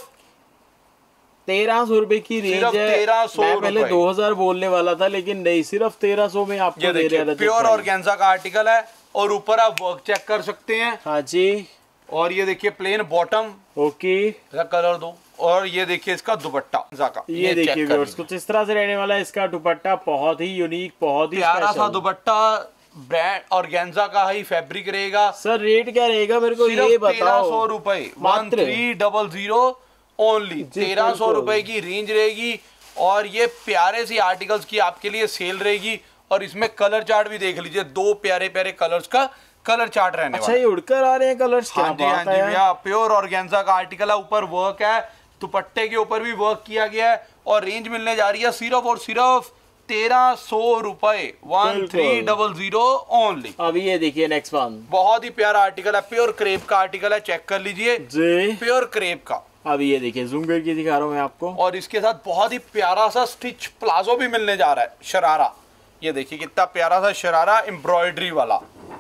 तेरह सौ रुपए की रेंज है। तेरह सौ मैं पहले दो हजार बोलने वाला था, लेकिन नहीं, सिर्फ तेरह सौ में आपको दे रहा था। प्योर ऑर्गेन्जा का आर्टिकल है और ऊपर आप वर्क चेक कर सकते हैं, हाँ जी। और ये देखिए प्लेन बॉटम, ओके, कलर दो। और ये देखिए इसका दुपट्टा का, ये, ये देखिए कुछ इस तरह से रहने वाला है इसका दुपट्टा, बहुत ही यूनिक, बहुत ही प्यारा सा दुपट्टा, ब्रांड ऑर्गेन्जा का ही फैब्रिक रहेगा। सर रेट क्या रहेगा मेरे को ये बताओ। तेरह सौ रुपए, one three double zero only, तेरह सौ रुपए की रेंज रहेगी। और ये प्यारे सी आर्टिकल्स की आपके लिए सेल रहेगी। और इसमें कलर चार्ट भी देख लीजिए, दो प्यारे प्यारे कलर्स का कलर चार्ट रहने अच्छा, ये उड़कर आ रहे हैं कलर्स। हाँ जी हाँ जी भैया, प्योर ऑर्गेन्जा का आर्टिकल है, ऊपर वर्क है, दुपट्टे के ऊपर भी वर्क किया गया है। और रेंज मिलने जा रही है सिर्फ और सिर्फ तेरह सौ रुपए, one three double zero only. अभी ये देखिए नेक्स्ट वन, बहुत ही प्यारा आर्टिकल है, प्योर क्रेप का आर्टिकल है, चेक कर लीजिए जी, प्योर क्रेप का। अभी ये देखिए जूम करके दिखा रहा हूँ मैं आपको। और इसके साथ बहुत ही प्यारा सा स्टिच प्लाजो भी मिलने जा रहा है, शरारा। ये देखिए कितना प्यारा सा शरारा, एम्ब्रॉयडरी वाला,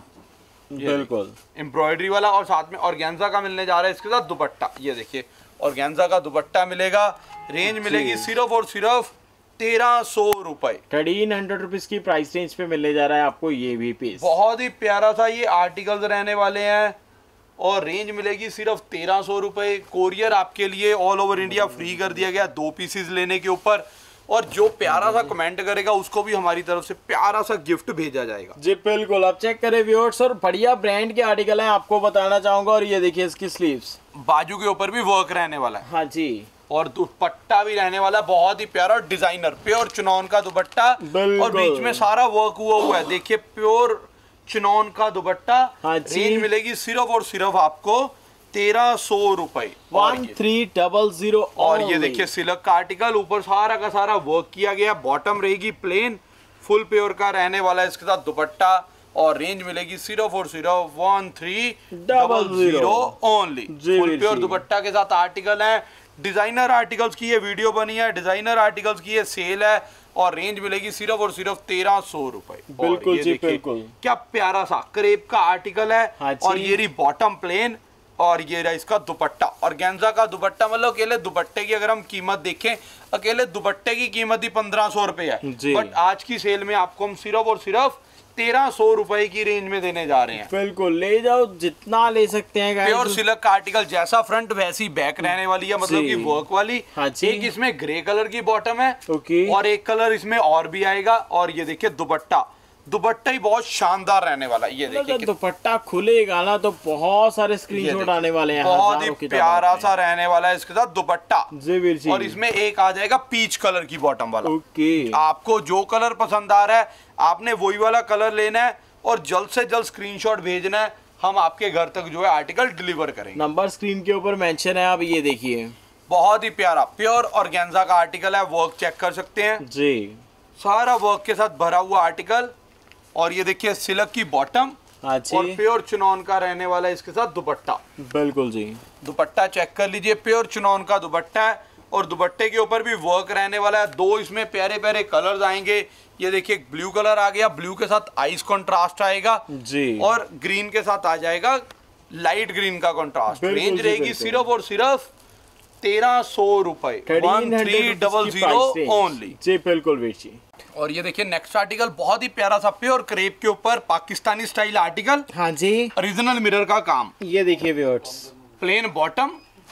बिल्कुल एम्ब्रॉयडरी वाला। और साथ में ऑर्गेन्जा का मिलने जा रहा है इसके साथ दुपट्टा। ये देखिए ऑर्गेन्जा का दुपट्टा मिलेगा। रेंज मिलेगी सिर्फ और सिर्फ तेरह सौ रुपए, थर्टीन हंड्रेड रुपीज की प्राइस रेंज पे मिलने जा रहा है आपको ये भी पीस। बहुत ही प्यारा सा ये आर्टिकल्स रहने वाले हैं। और रेंज मिलेगी सिर्फ तेरह सौ रुपए। कोरियर आपके लिए ऑल ओवर इंडिया फ्री कर दिया गया दो पीसेस लेने के ऊपर। और जो प्यारा सा कमेंट करेगा उसको भी हमारी तरफ से प्यारा सा गिफ्ट भेजा जाएगा। जी बिल्कुल, आप चेक करें व्यूअर्स, और बढ़िया ब्रांड के आर्टिकल है आपको बताना चाहूंगा। और ये देखिए इसकी स्लीव्स, बाजू के ऊपर भी वर्क रहने वाला है। हाँ जी, और दुपट्टा भी रहने वाला है बहुत ही प्यारा, डिजाइनर प्योर चिनॉन का दुपट्टा। और बीच में सारा वर्क हुआ हुआ है, देखिए प्योर चिनॉन का दुपट्टा। हाँ रेंज मिलेगी सिर्फ और सिर्फ आपको तेरह सौ रुपए, वन थ्री डबल जीरो। और ये देखिए सिल्क का आर्टिकल, ऊपर सारा का सारा वर्क किया गया। बॉटम रहेगी प्लेन, फुल प्योर का रहने वाला है इसके साथ दुपट्टा। और रेंज मिलेगी सिर्फ और सिर्फ one three double zero only. Full pure दुपट्टा के साथ आर्टिकल है। डिजाइनर आर्टिकल्स की ये वीडियो बनी है, डिजाइनर आर्टिकल्स की ये सेल है। और रेंज मिलेगी सिर्फ और सिर्फ तेरह सौ रुपए। बिल्कुल जी बिल्कुल, क्या प्यारा सा क्रेप का आर्टिकल है। हाँ और ये रही बॉटम प्लेन, और ये रहा इसका दुपट्टा। और ऑर्गेन्जा का दुपट्टा, मतलब अकेले दुपट्टे की अगर हम कीमत देखें, अकेले दुपट्टे की कीमत ही पंद्रह सौ रुपए है। बट आज की सेल में आपको हम सिर्फ और सिर्फ तेरह सौ रुपए की रेंज में देने जा रहे हैं। बिल्कुल, ले जाओ जितना ले सकते हैं। प्योर सिल्क का आर्टिकल, जैसा फ्रंट वैसी बैक रहने वाली है, मतलब कि वर्क वाली। हाँ एक इसमें ग्रे कलर की बॉटम है, ओके, और एक कलर इसमें और भी आएगा। और ये देखिए दुपट्टा, दुपट्टा ही बहुत शानदार रहने वाला है। ये देखिए दुपट्टा खुलेगा ना तो बहुत सारे स्क्रीनशॉट आने वाले हैं, बहुत ही प्यारा सा रहने वाला है इसके साथ दुपट्टा। जी, और इसमें एक आ जाएगा पीच कलर की बॉटम वाला। ओके, आपको जो कलर पसंद आ रहा है आपने वही वाला कलर लेना है और जल्द से जल्द स्क्रीनशॉट भेजना है, हम आपके घर तक जो है आर्टिकल डिलीवर करेंगे। नंबर स्क्रीन के ऊपर मेंशन है, आप ये देखिए। बहुत ही प्यारा प्योर ऑर्गेन्जा का आर्टिकल है, वर्क चेक कर सकते हैं जी, सारा वर्क के साथ भरा हुआ आर्टिकल। और ये देखिए सिल्क की बॉटम, और प्योर चिनॉन का रहने वाला है इसके साथ दुपट्टा। बिल्कुल जी, दुपट्टा चेक कर लीजिए, प्योर चिनॉन का दुपट्टा है। और दुपट्टे के ऊपर भी वर्क रहने वाला है। दो इसमें प्यारे प्यारे कलर्स आएंगे। ये देखिए ब्लू कलर आ गया, ब्लू के साथ आइस कंट्रास्ट आएगा जी, और ग्रीन के साथ आ जाएगा लाइट ग्रीन का कंट्रास्ट। रेंज रहेगी सिर्फ और सिर्फ तेरह सौ रुपए, one three double zero only. जी बिल्कुल वीर जी। और ये देखिए नेक्स्ट आर्टिकल, बहुत ही प्यारा सा प्योर क्रेप के ऊपर पाकिस्तानी स्टाइल आर्टिकल। हाँ जी, ओरिजिनल मिरर का काम। ये देखिए व्यूअर्स, प्लेन बॉटम,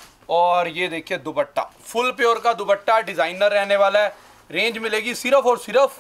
और ये देखिए दुपट्टा फुल प्योर का दुपट्टा, डिजाइनर रहने वाला है। रेंज मिलेगी सिर्फ और सिर्फ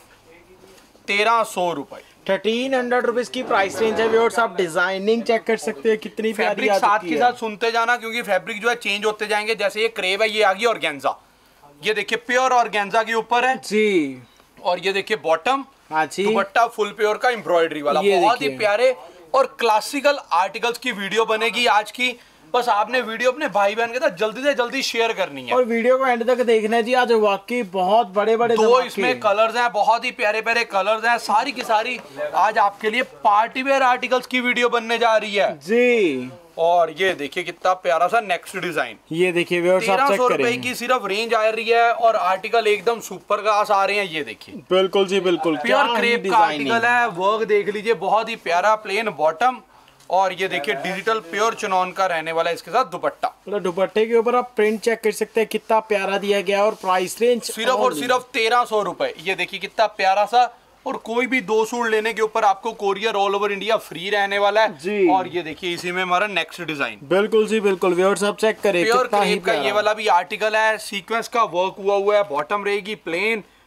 तेरह सौ रुपए, थर्टीन हंड्रेड रुपीज की प्राइस रेंज है व्यूअर्स। आप डिजाइनिंग चेक कर सकते हैं कितनी प्यारी फैब्रिक साथ के साथ सुनते जाना, क्योंकि फैब्रिक जो है चेंज होते जाएंगे। जैसे ये क्रेप है, ये आ गई ऑर्गेन्जा, ये देखिए प्योर ऑर्गेन्जा के ऊपर है जी। और ये देखिए बॉटम, हाँ जी, दुपट्टा फुल प्योर का एम्ब्रॉयडरी वाला। बहुत ही प्यारे और क्लासिकल आर्टिकल्स की वीडियो बनेगी आज की। बस आपने वीडियो अपने भाई बहन के साथ जल्दी से जल्दी शेयर करनी है, और वीडियो को एंड तक देखना है जी। आज वाकई बहुत बड़े बड़े दो इसमें कलर्स हैं, बहुत ही प्यारे प्यारे कलर्स हैं। सारी की सारी आज आपके लिए पार्टी वेयर आर्टिकल्स की वीडियो बनने जा रही है जी। और ये देखिए कितना प्यारा सा नेक्स्ट डिजाइन, ये देखिए व्यूअर्स, आप तेरह चेक सौ करें। रुपए की सिर्फ रेंज आ रही है और आर्टिकल एकदम सुपर क्लास आ रहे हैं। ये देखिए बिल्कुल जी बिल्कुल, प्योर क्रेप का आर्टिकल है, वर्क देख लीजिए, बहुत ही प्यारा प्लेन बॉटम। और ये देखिए डिजिटल प्योर चिनॉन का रहने वाला है इसके साथ दुपट्टा। मतलब दुपट्टे के ऊपर आप प्रिंट चेक कर सकते हैं, कितना प्यारा दिया गया। और प्राइस रेंज सिर्फ और सिर्फ तेरह सौ रुपए। ये देखिए कितना प्यारा सा, और कोई भी दो सूट लेने के ऊपर आपको courier all over India free रहने वाला है जी। और ये देखिए इसी में हमारा नेक्स्ट डिजाइन, बिल्कुल जी बिल्कुल व्यूअर्स, आप चेक करें प्योर कितना ही क्रेप का ये वाला भी आर्टिकल है। सीक्वेंस का वर्क हुआ हुआ है, बॉटम रहेगी प्लेन,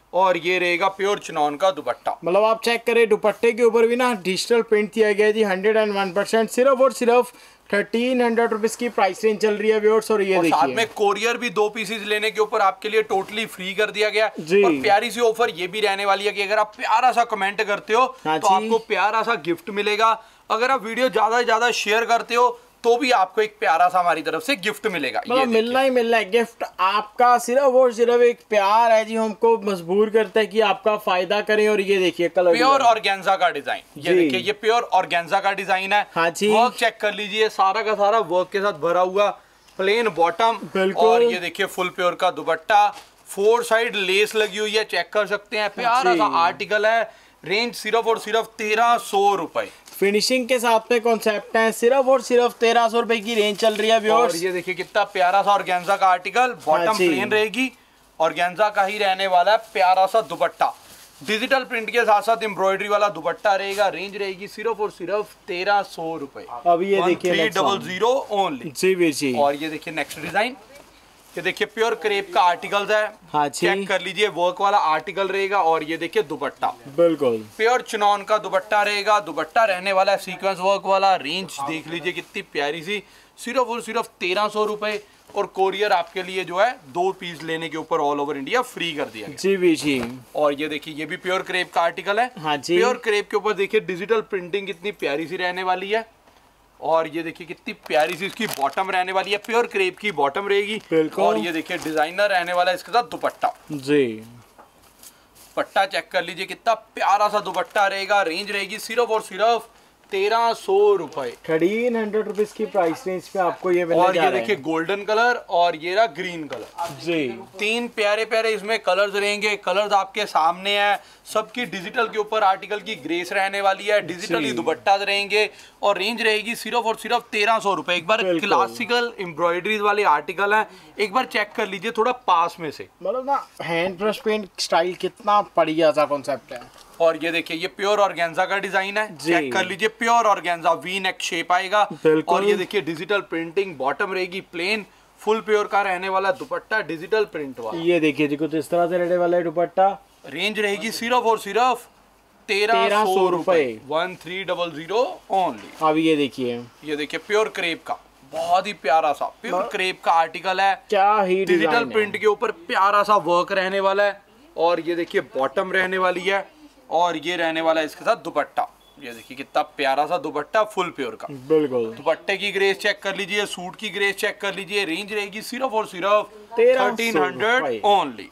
और ये रहेगा प्योर चिनॉन का दुपट्टा। मतलब आप चेक करें दुपट्टे के ऊपर भी ना डिजिटल प्रिंट किया गया है जी, हंड्रेड एंड वन परसेंट सिर्फ और सिर्फ थर्टीन हंड्रेड रुपीज की प्राइस रेंज चल रही है व्यूअर्स। और ये और देखिए साथ में कोरियर भी दो पीसेज लेने के ऊपर आपके लिए टोटली फ्री कर दिया गया। जी। और प्यारी सी ऑफर ये भी रहने वाली है कि अगर आप प्यारा सा कमेंट करते हो हाँ तो जी। आपको प्यारा सा गिफ्ट मिलेगा। अगर आप वीडियो ज्यादा से ज्यादा शेयर करते हो तो भी आपको एक प्यारा सा हमारी तरफ से गिफ्ट मिलेगा। ये मतलब मिलना ही मिलना है गिफ्ट आपका, सिर्फ और सिर्फ एक प्यार है जी, हमको मजबूर करता है कि आपका फायदा करें। और ये देखिए कलर प्योर ऑर्गेन्जा का डिजाइन, ये देखिए ये प्योर ऑर्गेन्जा का डिजाइन है। हाँ जी। वर्क चेक कर लीजिए, सारा का सारा वर्क के साथ भरा हुआ, प्लेन बॉटम बिल्कुल। और ये देखिए फुल प्योर का दुपट्टा, फोर साइड लेस लगी हुई है, चेक कर सकते हैं। प्यारा सा आर्टिकल है। रेंज सिर्फ और सिर्फ तेरह सौ रुपए। फिनिशिंग के साथ में कॉन्सेप्ट है, सिर्फ और सिर्फ तेरह सौ रुपए की रेंज चल रही है और व्यूअर्स। ये देखिए कितना प्यारा सा ऑर्गेन्जा का आर्टिकल, बॉटम जी। प्लेन रहेगी, ऑर्गेन्जा का ही रहने वाला है। प्यारा सा दुपट्टा, डिजिटल प्रिंट के साथ साथ एम्ब्रॉयडरी वाला दुपट्टा रहेगा। रेंज रहेगी सिर्फ और सिर्फ तेरह सौ रुपए। अब ये देखिए three next double one। Zero only. जी वीर जी। और ये देखिए नेक्स्ट डिजाइन, ये देखिए प्योर क्रेप का आर्टिकल्स है। हाँ जी। चेक कर लीजिए, वर्क वाला आर्टिकल रहेगा। और ये देखिए दुपट्टा, बिल्कुल प्योर चिनॉन का दुपट्टा रहेगा। दुपट्टा रहने वाला है सीक्वेंस वर्क वाला। रेंज देख लीजिए कितनी प्यारी सी, सिर्फ और सिर्फ तेरह सौ रुपए। और कोरियर आपके लिए जो है दो पीस लेने के ऊपर ऑल ओवर इंडिया फ्री कर दिया गया। जी वीर जी। और ये देखिए ये भी प्योर क्रेप का आर्टिकल है। हाँ जी। प्योर क्रेप के ऊपर देखिए डिजिटल प्रिंटिंग कितनी प्यारी सी रहने वाली है। और ये देखिए कितनी प्यारी सी इसकी बॉटम रहने वाली है, प्योर क्रेप की बॉटम रहेगी। बिल्कुल। और ये देखिए डिजाइनर रहने वाला है इसके साथ दुपट्टा। जी। दुपट्टा चेक कर लीजिए कितना प्यारा सा दुपट्टा रहेगा। रेंज रहेगी सिर्फ और सिर्फ तेरह सौ रुपए। थर्टीन हंड्रेड रुपीज की प्राइस रेंज पे आपको ये मिलने और जा ये रहा देखिए है। गोल्डन कलर और ये रहा ग्रीन कलर। जी। तीन प्यारे प्यारे इसमें कलर्स रहेंगे। कलर्स आपके सामने है। सबकी डिजिटल के ऊपर आर्टिकल की ग्रेस रहने वाली है। डिजिटली दुपट्टा रहेंगे। और रेंज रहेगी सिर्फ और सिर्फ तेरह सौ रुपए। एक बार क्लासिकल एम्ब्रॉयडरीज वाले आर्टिकल है, एक बार चेक कर लीजिए थोड़ा पास में से। मतलब ना हैंड ब्रश पेंट स्टाइल कितना बढ़िया सा कॉन्सेप्ट है। और ये देखिए ये प्योर ऑर्गेन्जा का डिजाइन है। चेक कर लीजिए, pure organza V neck shape आएगा। और ये देखिए डिजिटल प्रिंटिंग, बॉटम रहेगी प्लेन, फुल प्योर का रहने वाला दुपट्टा, डिजिटल प्रिंट वाला। ये देखिए जी कुछ इस तरह से रहने वाला है दुपट्टा। रेंज रहेगी सिर्फ और सिर्फ तेरह सौ रुपए। One three double zero only. अब ये देखिए, ये देखिए प्योर क्रेप का बहुत ही प्यारा सा प्योर क्रेप का आर्टिकल है। क्या ही डिजिटल प्रिंट के ऊपर प्यारा सा वर्क रहने वाला है। और ये देखिए बॉटम रहने वाली है। और ये रहने वाला है इसके साथ दुपट्टा। ये देखिए कितना प्यारा सा दुपट्टा, फुल प्योर का। बिल्कुल। दुपट्टे की ग्रेस चेक कर लीजिए, सूट की ग्रेस चेक कर लीजिए। रेंज रहेगी सिर्फ और सिर्फ थर्टीन हंड्रेड ओनली।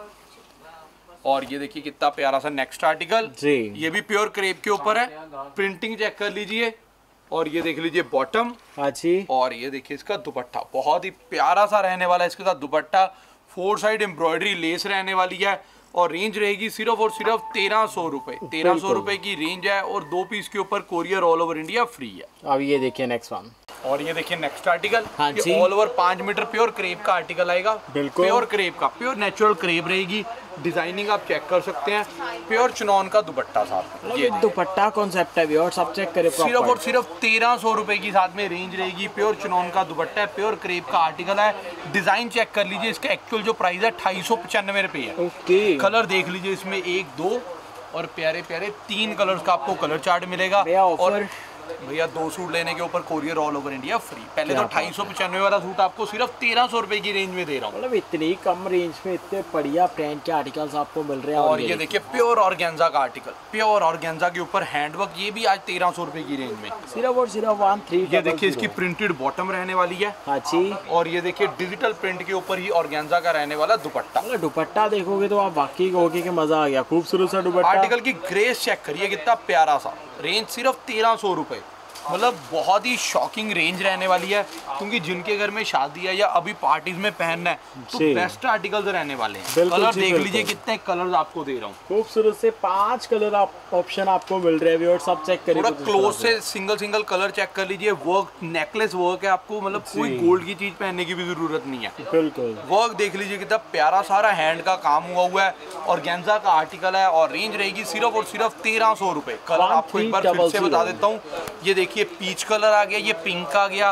और ये देखिए कितना प्यारा सा नेक्स्ट आर्टिकल जी। ये भी प्योर क्रेप के ऊपर है। प्रिंटिंग चेक कर लीजिए। और ये देख लीजिए बॉटम। हाँ जी। और ये देखिए इसका दुपट्टा बहुत ही प्यारा सा रहने वाला है। इसके साथ dupatta, four side embroidery lace रहने वाली है। और रेंज रहेगी सिर्फ और सिर्फ तेरह सौ रुपए। तेरह सौ रुपए की रेंज है। और दो पीस के ऊपर courier all over India free है। अब ये देखिए नेक्स्ट वन। और ये देखिए नेक्स्ट आर्टिकल, हाँ जी। ऑल ओवर पांच मीटर प्योर क्रेप का आर्टिकल आएगा। बिल्कुल। प्योर क्रेप का, प्योर नेचुरल क्रेप रहेगी। डिजाइनिंग आप चेक कर सकते हैं। प्योर चिनॉन का दुपट्टा साथ। ये दुपट्टा कॉन्सेप्ट है व्यूअर्स, सब चेक करें सिर्फ प्रॉपर। और सिर्फ तेरह सौ रुपए की साथ में रेंज रहेगी। प्योर चिनॉन का दुपट्टा है, प्योर क्रेप का आर्टिकल है। डिजाइन चेक कर लीजिए, इसका एक्चुअल जो प्राइस है ढाई सौ पचानवे रुपए है। ओके। कलर देख लीजिए, इसमें एक दो और प्यारे प्यारे तीन कलर्स का आपको कलर चार्ट मिलेगा। और भैया दो सूट लेने के ऊपर courier all over India free. पहले तो ढाई सौ पचानवे वाला सूट आपको सिर्फ तेरह सौ रुपए की रेंज में दे रहा हूँ। मतलब इतनी कम रेंज में इतने बढ़िया ब्रांड के आर्टिकल्स आपको मिल रहे हैं। और ये देखिए प्योर ऑर्गेन्जा का आर्टिकल, प्योर ऑर्गेन्जा के ऊपर हैंडवर्क, ये भी आज तेरह सौ रुपए की रेंज में। सिर्फ और सिर्फ वन थ्री। ये देखिए इसकी प्रिंटेड बॉटम रहने वाली है। हाँ जी। और ये देखिए डिजिटल प्रिंट के ऊपर ही ऑर्गेन्जा का रहने वाला दुपट्टा। मतलब दुपट्टा देखोगे तो आप वाकई कहोगे कि मजा आ गया, खूबसूरत सा दुपट्टा। आर्टिकल की ग्रेस चेक करिए कितना प्यारा सा। रेंज सिर्फ तेरह सौ रुपए। मतलब बहुत ही शॉकिंग रेंज रहने वाली है। क्योंकि जिनके घर में शादी है या अभी पार्टीज में पहनना है तो बेस्ट आर्टिकल्स रहने वाले हैं। कलर देख लीजिए कितने कलर्स आपको दे रहा हूँ। खूबसूरत से पांच कलर आप ऑप्शन आपको मिल रहे हैं और सब चेक करिए। थोड़ा क्लोज से सिंगल सिंगल कलर चेक कर लीजिए। वर्क नेकलेस वर्क है आपको, मतलब कोई गोल्ड की चीज पहनने की भी जरूरत नहीं है। बिल्कुल। वर्क देख लीजिए कितना प्यारा सारा हैंड का काम हुआ हुआ है। और ऑर्गेन्जा का आर्टिकल है। और रेंज रहेगी सिर्फ और सिर्फ तेरह सौ रुपए। कलर आपको एक बार फिर से बता देता हूँ। ये देखिए पीच कलर आ गया, ये पिंक आ गया,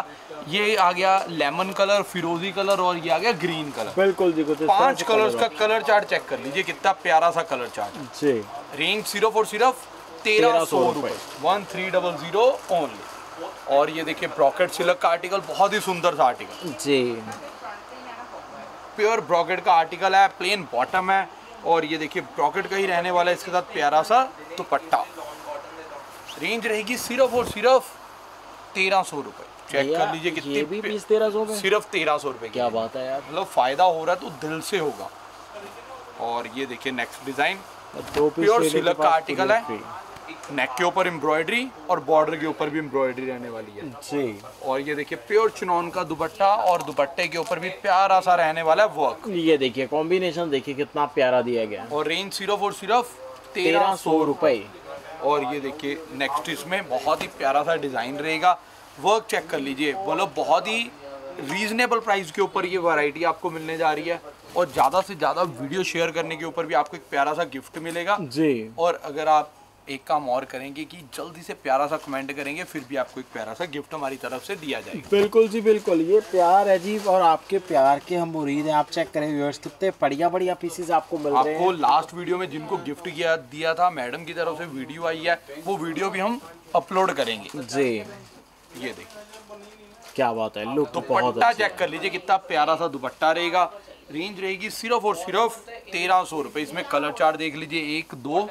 ये आ गया लेमन कलर, फिरोजी कलर और ये आ गया ग्रीन कलर। बिल्कुल जी, कुछ पांच कलर्स का कलर चार्ट चेक कर लीजिए, कितना प्यारा सा कलर चार्ट जी। रेंज सिर्फ और सिर्फ तेरह सौ रुपए, one three double zero only. और ये देखिए ब्रॉकेट सिल्क का आर्टिकल, बहुत ही सुंदर सा आर्टिकल जी, प्योर ब्रॉकेट का आर्टिकल है, प्लेन बॉटम है और ये देखिए ब्रॉकेट का ही रहने वाला है, इसके साथ प्यारा सा दुपट्टा। रेंज रहेगी सिर्फ और सिर्फ तेरह सौ रुपए। चेक कर लीजिए कितनी, ये भी पीस तेरह सौ में, सिर्फ तेरह सौ रुपए। क्या बात है यार, मतलब फायदा हो रहा है तो दिल से होगा। और ये देखिए नेक्स्ट डिजाइन, दो पीस प्योर सिल्क का आर्टिकल है, नेक के ऊपर एम्ब्रॉयडरी और बॉर्डर के ऊपर भी एम्ब्रॉयडरी रहने वाली है जी। और ये देखिए प्योर चिनॉन का दुपट्टा और दुपट्टे के ऊपर भी प्यारा सा रहने वाला है वर्क। ये देखिए कॉम्बिनेशन देखिए कितना प्यारा दिया गया, और रेंज सिर्फ और सिर्फ तेरह सौ रुपए। और ये देखिए नेक्स्ट इसमें बहुत ही प्यारा सा डिजाइन रहेगा, वर्क चेक कर लीजिए, मतलब बहुत ही रीजनेबल प्राइस के ऊपर ये वैरायटी आपको मिलने जा रही है। और ज़्यादा से ज़्यादा वीडियो शेयर करने के ऊपर भी आपको एक प्यारा सा गिफ्ट मिलेगा जी। और अगर आप एक काम और करेंगे कि जल्दी से प्यारा सा कमेंट करेंगे, फिर भी आपको एक प्यारा सा गिफ्ट हमारी तरफ से दिया जाएगा। बिल्कुल जी बिल्कुल, ये प्यार है जी और आपके प्यार के हम मुरीद हैं। आप चेक करें व्यूअर्स, कितने बढ़िया बढ़िया पीसेस आपको मिल रहे हैं। आपको लास्ट वीडियो में जिनको गिफ्ट किया दिया था मैडम की तरफ से वीडियो आई है, वो वीडियो भी हम अपलोड करेंगे जी। ये देखिए क्या बात है, लुक तो बहुत दुपट्टा अच्छा। चेक कर लीजिए कितना प्यारा सा दुपट्टा रहेगा। रेंज रहेगी सिर्फ और सिर्फ तेरह सौ रुपए। इसमें कलर चार्ट देख लीजिए, एक दो,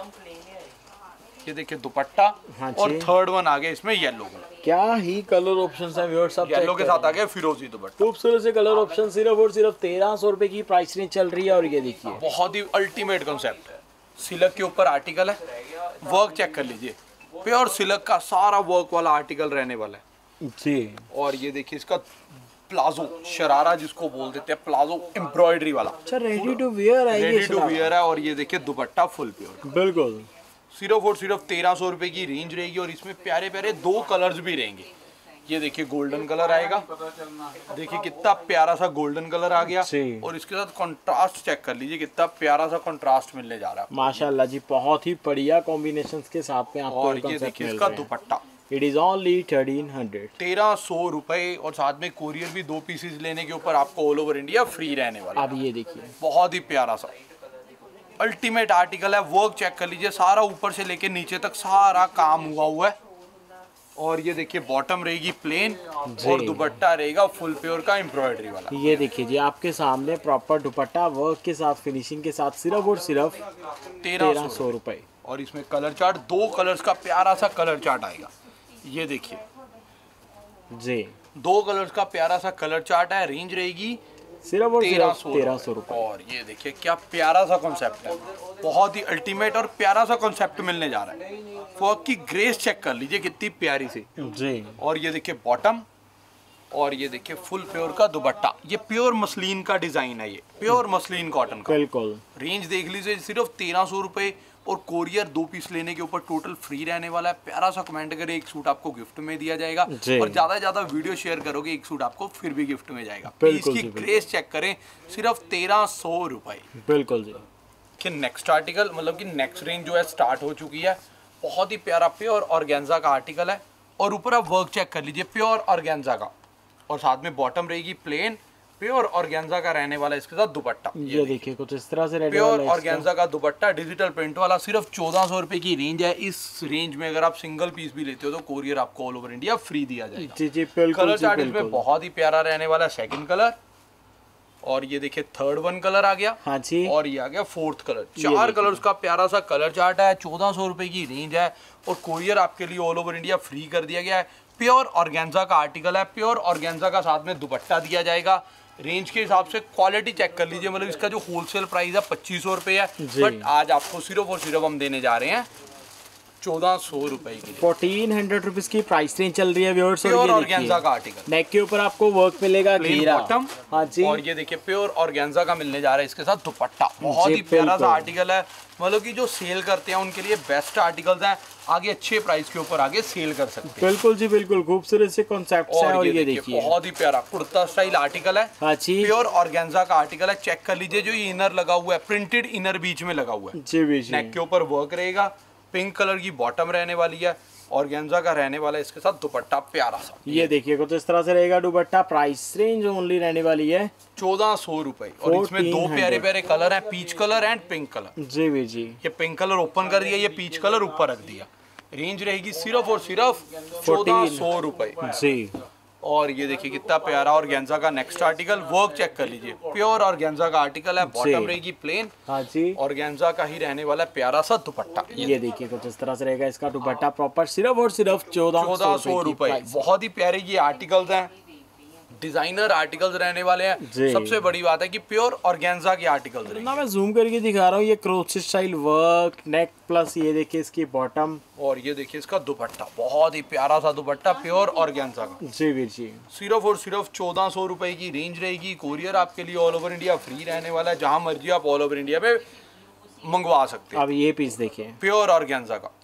ये देखिए दुपट्टा हाँ और थर्ड वन आ गया इसमें येलो कलर। क्या ही कलर ऑप्शंस हैं व्यूअर्स, सब येलो के साथ आ गया फिरोजी दुपट्टा। खूबसूरत से कलर ऑप्शन, सिर्फ और सिर्फ तेरह सौ रुपए की प्राइस रेंज चल रही है। और ये देखिए बहुत ही अल्टीमेट कंसेप्ट है, सिल्क के ऊपर आर्टिकल है, वर्क चेक कर लीजिए, प्योर सिल्क का सारा वर्क वाला आर्टिकल रहने वाला है जी। और ये देखिए इसका प्लाजो, शरारा जिसको बोल देते हैं, प्लाजो एम्ब्रॉयडरी वाला, अच्छा रेडी टू वियर है, रेडी टू वियर है। और ये देखिए दुपट्टा फुल प्योर, बिल्कुल सिर्फ और सिर्फ तेरह सौ रुपए की रेंज रहेगी। और इसमें प्यारे प्यारे दो कलर्स भी रहेंगे। ये देखिए गोल्डन कलर आएगा, देखिए कितना प्यारा सा गोल्डन कलर आ गया और इसके साथ कंट्रास्ट चेक कर लीजिए, कितना प्यारा सा कंट्रास्ट मिलने जा रहा है माशाल्लाह जी। बहुत ही बढ़िया कॉम्बिनेशंस के साथ में आपको और ये देखिए इसका dupatta, it is only thirteen hundred, तेरह सौ रुपए। और साथ में कोरियर भी दो पीसेस लेने के ऊपर आपको ऑल ओवर इंडिया फ्री रहने वाला। अब ये देखिए बहुत ही प्यारा सा अल्टीमेट आर्टिकल है, वर्क चेक कर लीजिए, सारा ऊपर से लेके नीचे तक सारा काम हुआ हुआ है। और ये देखिए बॉटम रहेगी प्लेन और दुपट्टा रहेगा फुल प्योर का एम्ब्रॉयडरी वाला। ये देखिए जी आपके सामने प्रॉपर दुपट्टा वर्क के साथ, फिनिशिंग के साथ, सिर्फ और सिर्फ तेरह सौ रुपए। और इसमें कलर चार्ट, दो कलर्स का प्यारा सा कलर चार्ट आएगा। ये देखिए जी, दो कलर्स का प्यारा सा कलर चार्ट है। रेंज रहेगी सिर्फ और तेरह सिर्फ तेरह सौ रुपए। और ये देखिए क्या प्यारा सा कॉन्सेप्ट है, बहुत ही अल्टीमेट और प्यारा सा कॉन्सेप्ट मिलने जा रहा है। वर्क की ग्रेस चेक कर लीजिए कितनी प्यारी सी जी। और ये देखिए बॉटम और ये देखिए फुल प्योर का दुपट्टा। ये प्योर मसलिन का डिजाइन है, ये प्योर मसलिन कॉटन का। बिल्कुल। रेंज देख लीजिए सिर्फ तेरह सौ रुपए और कोरियर दो पीस लेने के ऊपर टोटल फ्री रहने वाला है। प्यारा सा कमेंट करें, एक सूट आपको गिफ्ट में दिया जाएगा और ज्यादा से ज्यादा वीडियो शेयर करोगे एक सूट आपको फिर भी गिफ्ट में जाएगा। इसकी ग्रेस चेक करें, सिर्फ तेरह सौ रुपए। बिल्कुल जी। कि नेक्स्ट आर्टिकल मतलब कि नेक्स्ट रेंज जो है स्टार्ट हो चुकी है। बहुत ही प्यारा प्योर ऑर्गेन्जा का आर्टिकल है और ऊपर आप वर्क चेक कर लीजिए प्योर ऑर्गेन्जा का और साथ में बॉटम रहेगी प्लेन, प्योर ऑर्गेन्जा का रहने वाला इसके साथ दुपट्टा। ये, ये देखिए कुछ इस तरह से रहने प्योर ऑर्गेन्जा का दुपट्टा डिजिटल प्रिंट वाला, सिर्फ चौदह सौ रुपए की रेंज है। इस रेंज में अगर आप सिंगल पीस भी लेते हो तो कोरियर आपको ऑल ओवर इंडिया फ्री दिया जाएगा। जी जी बिल्कुल। कलर चार्ट इसमें बहुत ही प्यारा रहने वाला है, सेकंड कलर और ये देखिए थर्ड वन कलर आ गया। हाँ जी। और ये आ गया फोर्थ कलर। चार कलर्स का प्यारा सा कलर चार्ट है। चौदह सौ रुपए की रेंज है और कोरियर आपके लिए ऑल ओवर इंडिया फ्री कर दिया गया है। प्योर ऑर्गेन्जा का आर्टिकल है, प्योर ऑर्गेन्जा का साथ में दुपट्टा दिया जाएगा। रेंज के हिसाब से क्वालिटी चेक कर लीजिए, मतलब इसका जो होलसेल प्राइस है पच्चीस सौ रुपये है, बट आज आपको सिर्फ और सिर्फ हम देने जा रहे हैं चौदह सौ रुपए की। फोर्टीन हंड्रेड रुपीज की प्राइस रेंज चल रही है व्यूअर्स। प्योर ऑर्गेन्जा का आर्टिकल, नेक के ऊपर आपको वर्क मिलेगा घेरा बॉटम। हाँ जी। और ये देखिए प्योर ऑर्गेन्जा का मिलने जा रहा है इसके साथ दुपट्टा। बहुत ही प्यारा सा आर्टिकल है, मतलब कि जो सेल करते हैं उनके लिए बेस्ट आर्टिकल्स हैं, आगे अच्छे प्राइस के ऊपर आगे सेल कर सकते हैं। बिल्कुल जी बिल्कुल, खूबसूरत से कॉन्सेप्ट्स हैं। और ये देखिए बहुत ही प्यारा कुर्ता स्टाइल आर्टिकल है। हाँ जी। प्योर ऑर्गेन्जा का आर्टिकल है, चेक कर लीजिए। जो ये इनर लगा हुआ है, प्रिंटेड इनर बीच में लगा हुआ है। जी जी। नेक के ऊपर वर्क रहेगा, पिंक कलर की बॉटम रहने वाली है, ऑर्गेन्जा का रहने वाला है, इसके साथ दुपट्टा प्यारा सा। ये देखिए कुछ इस तरह से रहेगा दुपट्टा। प्राइस रेंज ओनली रहने वाली है चौदह सौ रुपए और इसमें दो प्यारे प्यारे कलर हैं, peach colour and pink colour. जी भी जी, ये पिंक कलर ओपन कर दिया, ये पीच कलर ऊपर रख दिया। रेंज रहेगी सिर्फ और सिर्फ चौदह सौ रुपए जी। और ये देखिए कितना प्यारा ऑर्गेन्जा का नेक्स्ट आर्टिकल, वर्क चेक कर लीजिए, प्योर ऑर्गेन्जा का आर्टिकल है। बॉटम रहेगी प्लेन, हाँ जी, ऑर्गेन्जा का ही रहने वाला प्यारा सा दुपट्टा। ये देखिए कुछ इस तरह से रहेगा इसका दुपट्टा प्रॉपर, सिर्फ और सिर्फ चौदह चौदह सौ रुपए। बहुत ही प्यारे ये आर्टिकल्स हैं, डिजाइनर आर्टिकल्स रहने वाले हैं। सबसे बड़ी बात है कि प्योर ऑर्गेन्जा के आर्टिकल्स रहेंगे। ना मैं जूम करके दिखा रहा हूँ, ये crochet style work neck plus ये देखिए इसकी बॉटम, और ये देखिए इसका दुपट्टा, बहुत ही प्यारा सा दुपट्टा प्योर ऑर्गेन्जा का। जी वीर जी, सिर्फ और सिर्फ चौदह सौ रुपए की रेंज रहेगी। कोरियर आपके लिए ऑल ओवर इंडिया फ्री रहने वाला है, जहां मर्जी आप ऑल ओवर इंडिया में मंगवा सकते हैं। अब ये पीस देखिए, प्योर ऑर्गेन्जा का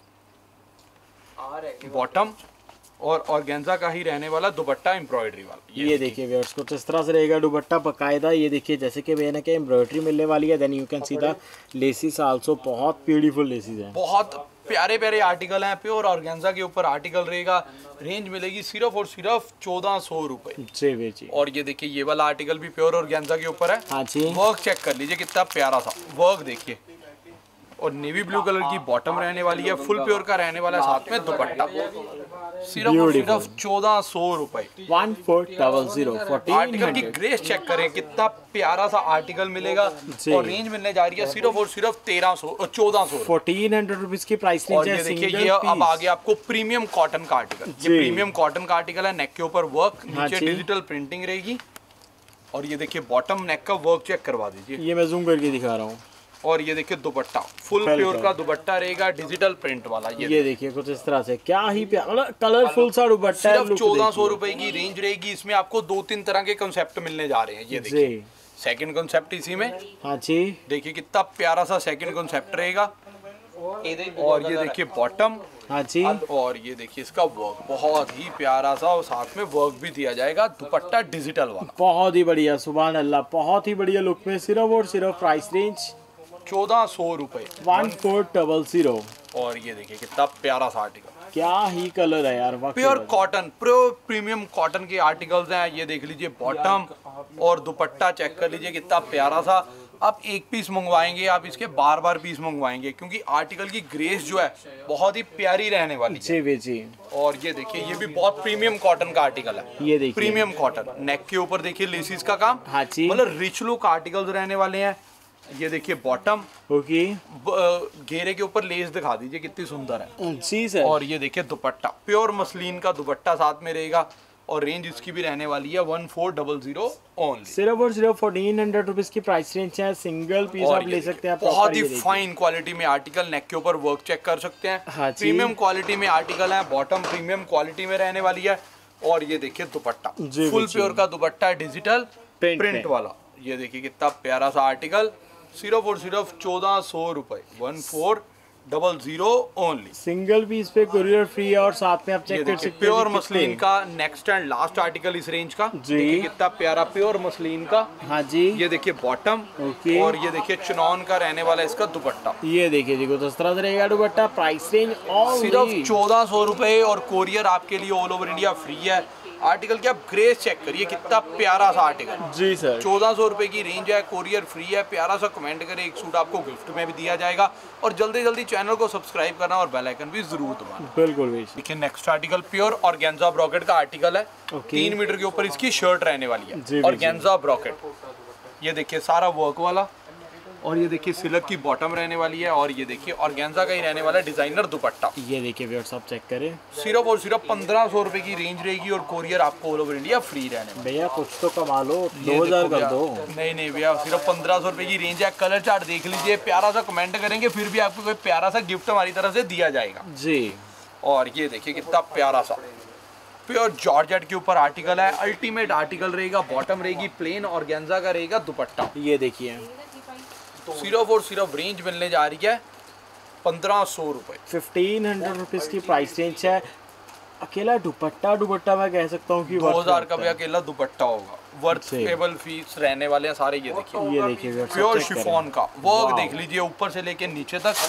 बॉटम और ऑर्गेन्जा का ही रहने वाला दुपट्टा एम्ब्रॉयडरी वाला। ये, ये देखिए व्यूअर्स कुछ इस तरह से रहेगा दुपट्टा बकायदा। ये देखिए जैसे कि मैंने कहा एम्ब्रॉयडरी मिलने वाली है, then you can see the laces also, बहुत ब्यूटीफुल लेसिस हैं, बहुत प्यारे प्यारे आर्टिकल हैं। प्योर ऑर्गेन्जा के ऊपर आर्टिकल रहेगा। रेंज मिलेगी सिर्फ और सिर्फ चौदह सौ रुपए। जी वी जी, और ये देखिए ये वाला आर्टिकल भी प्योर ऑर्गेन्जा के ऊपर है। हाँ जी, वर्क चेक कर लीजिए कितना प्यारा सा वर्क देखिए, और नेवी ब्लू कलर की बॉटम रहने वाली है, फुल प्योर का रहने वाला है, साथ में दुपट्टा। सिर्फ और सिर्फ चौदह सौ रुपए। One four double zero article की ग्रेस चेक करें, कितना प्यारा सा आर्टिकल मिलेगा। और रेंज मिलने जा रही है सिर्फ और सिर्फ तेरह सौ चौदह सौ फोर्टीन हंड्रेड रुपीज की प्राइस रेंज और है। ये देखिए ये अब आगे आपको प्रीमियम कॉटन का आर्टिकल, ये प्रीमियम कॉटन का आर्टिकल है। नेक के ऊपर वर्क, नीचे डिजिटल प्रिंटिंग रहेगी। और ये देखिए बॉटम नेक का वर्क चेक करवा दीजिए, ये मैं जूम करके दिखा रहा हूँ। और ये देखिए दुपट्टा फुल प्योर का दुपट्टा रहेगा, डिजिटल प्रिंट वाला। ये, ये देखिए कुछ इस तरह से, क्या ही प्यारा कलरफुल सा दुपट्टा है। सिर्फ चौदह सौ रुपए की रेंज रहेगी। इसमें आपको दो तीन तरह के कंसेप्ट मिलने जा रहे हैं। ये देखिए सेकंड कंसेप्ट इसी में, हाँ जी, देखिए कितना प्यारा सा सेकंड कंसेप्ट रहेगा। और ये देखिए बॉटम, हाँ जी, और ये देखिए इसका वर्क बहुत ही प्यारा सा, और साथ में वर्क भी दिया जाएगा। दुपट्टा डिजिटल वाला, बहुत ही बढ़िया, सुभान अल्लाह, बहुत ही बढ़िया लुक में। सिर्फ और सिर्फ प्राइस रेंज चौदह सौ रुपए, वन फोर डबल जीरो। और ये देखिए कितना प्यारा सा आर्टिकल, क्या ही कलर है यार, pure cotton, pure premium cotton के आर्टिकल्स हैं। ये देख लीजिए बॉटम और दुपट्टा चेक कर लीजिए कितना प्यारा सा। आप एक पीस मंगवाएंगे, आप इसके बार बार पीस मंगवाएंगे, क्योंकि आर्टिकल की ग्रेस जो है बहुत ही प्यारी रहने वाली है। जी जी, और ये देखिए ये भी बहुत प्रीमियम कॉटन का आर्टिकल है। ये देखिए प्रीमियम कॉटन, नेक के ऊपर देखिए लेसिस का काम, हाँ जी, मतलब रिच लुक आर्टिकल्स रहने वाले हैं। ये देखिए बॉटम, ओके, घेरे के ऊपर लेस दिखा दीजिए कितनी सुंदर है। जी सर। और ये देखिए दुपट्टा, प्योर मसलिन का दुपट्टा साथ में रहेगा। और रेंज इसकी भी रहने वाली है one four double zero only. सिर्फ और सिर्फ फोर्टीन हंड्रेड रुपीज की प्राइस रेंज है। सिंगल पीस आप ले सकते हैं। बहुत ही फाइन क्वालिटी में आर्टिकल, नेक के ऊपर वर्क चेक कर सकते हैं। हाँ, प्रीमियम क्वालिटी में आर्टिकल है, बॉटम प्रीमियम क्वालिटी में रहने वाली है। और ये देखिए दुपट्टा फुल प्योर का दुपट्टा, डिजिटल प्रिंट वाला। ये देखिए कितना प्यारा सा आर्टिकल, सिर्फ और सिर्फ चौदह सौ रुपए, one four double zero only. Single piece पे कुरियर फ्री है। और साथ में आप चेक कर सकते हैं प्योर मसलिन का नेक्स्ट एंड लास्ट आर्टिकल इस रेंज का। देखिए कितना प्यारा प्योर मसलिन का। हाँ जी, ये देखिए बॉटम, और ये देखिए चुनौन का रहने वाला इसका दुपट्टा। ये देखिए जी कुछ इस तरह से रहेगा दुपट्टा। प्राइस रेंज सिर्फ चौदह सौ रुपए, और कोरियर आपके लिए ऑल ओवर इंडिया फ्री है। आर्टिकल की आप ग्रेस चेक करिए, कितना प्यारा सा आर्टिकल। जी सर, चौदह सौ रुपए की रेंज है, कोरियर फ्री है। प्यारा सा कमेंट करें, एक सूट आपको गिफ्ट में भी दिया जाएगा। और जल्दी जल्दी चैनल को सब्सक्राइब करना और बेल आइकन भी जरूर दबाना। बिल्कुल। देखिए next article pure organza brocade का आर्टिकल है। तीन मीटर के ऊपर इसकी शर्ट रहने वाली है, ऑर्गेन्जा ब्रॉकेट। ये देखिए सारा वर्क वाला, और ये देखिए सिल्क की बॉटम रहने वाली है। और ये देखिए ऑर्गेन्जा का ही रहने वाला डिजाइनर दुपट्टा। ये देखिए व्यूअर्स आप चेक करें, सिर्फ और सिर्फ पंद्रह सौ रुपए की रेंज रहेगी। और कोरियर आपको ऑल ओवर इंडिया फ्री रहने वाला। भैया कुछ तो कमा लो, दो हजार कर दो। नहीं नहीं भैया, सिर्फ पंद्रह सौ रुपए की रेंज है। कलर चार्ट देख लीजिए, प्यारा सा कमेंट करेंगे, फिर भी आपको कोई प्यारा सा गिफ्ट हमारी तरफ से दिया जाएगा जी। और ये देखिए कितना प्यारा सा प्योर जॉर्जेट के ऊपर आर्टिकल है। अल्टीमेट आर्टिकल रहेगा। बॉटम रहेगी प्लेन, ऑर्गेन्जा का रहेगा दुपट्टा। ये देखिए सिर्फ और सिर्फ रेंज मिलने जा रही है पंद्रह सौ रुपए, फिफ्टीन हंड्रेड रुपीज की प्राइस रेंज है। अकेला दुपट्टा दुपट्टा मैं कह सकता हूँ कि दो हजार का भी अकेला दुपट्टा होगा। वर्थेबल फीस रहने वाले हैं सारे। ये देखिए ये देखिए प्योर शिफॉन का वर्क देख लीजिए, ऊपर से लेके नीचे तक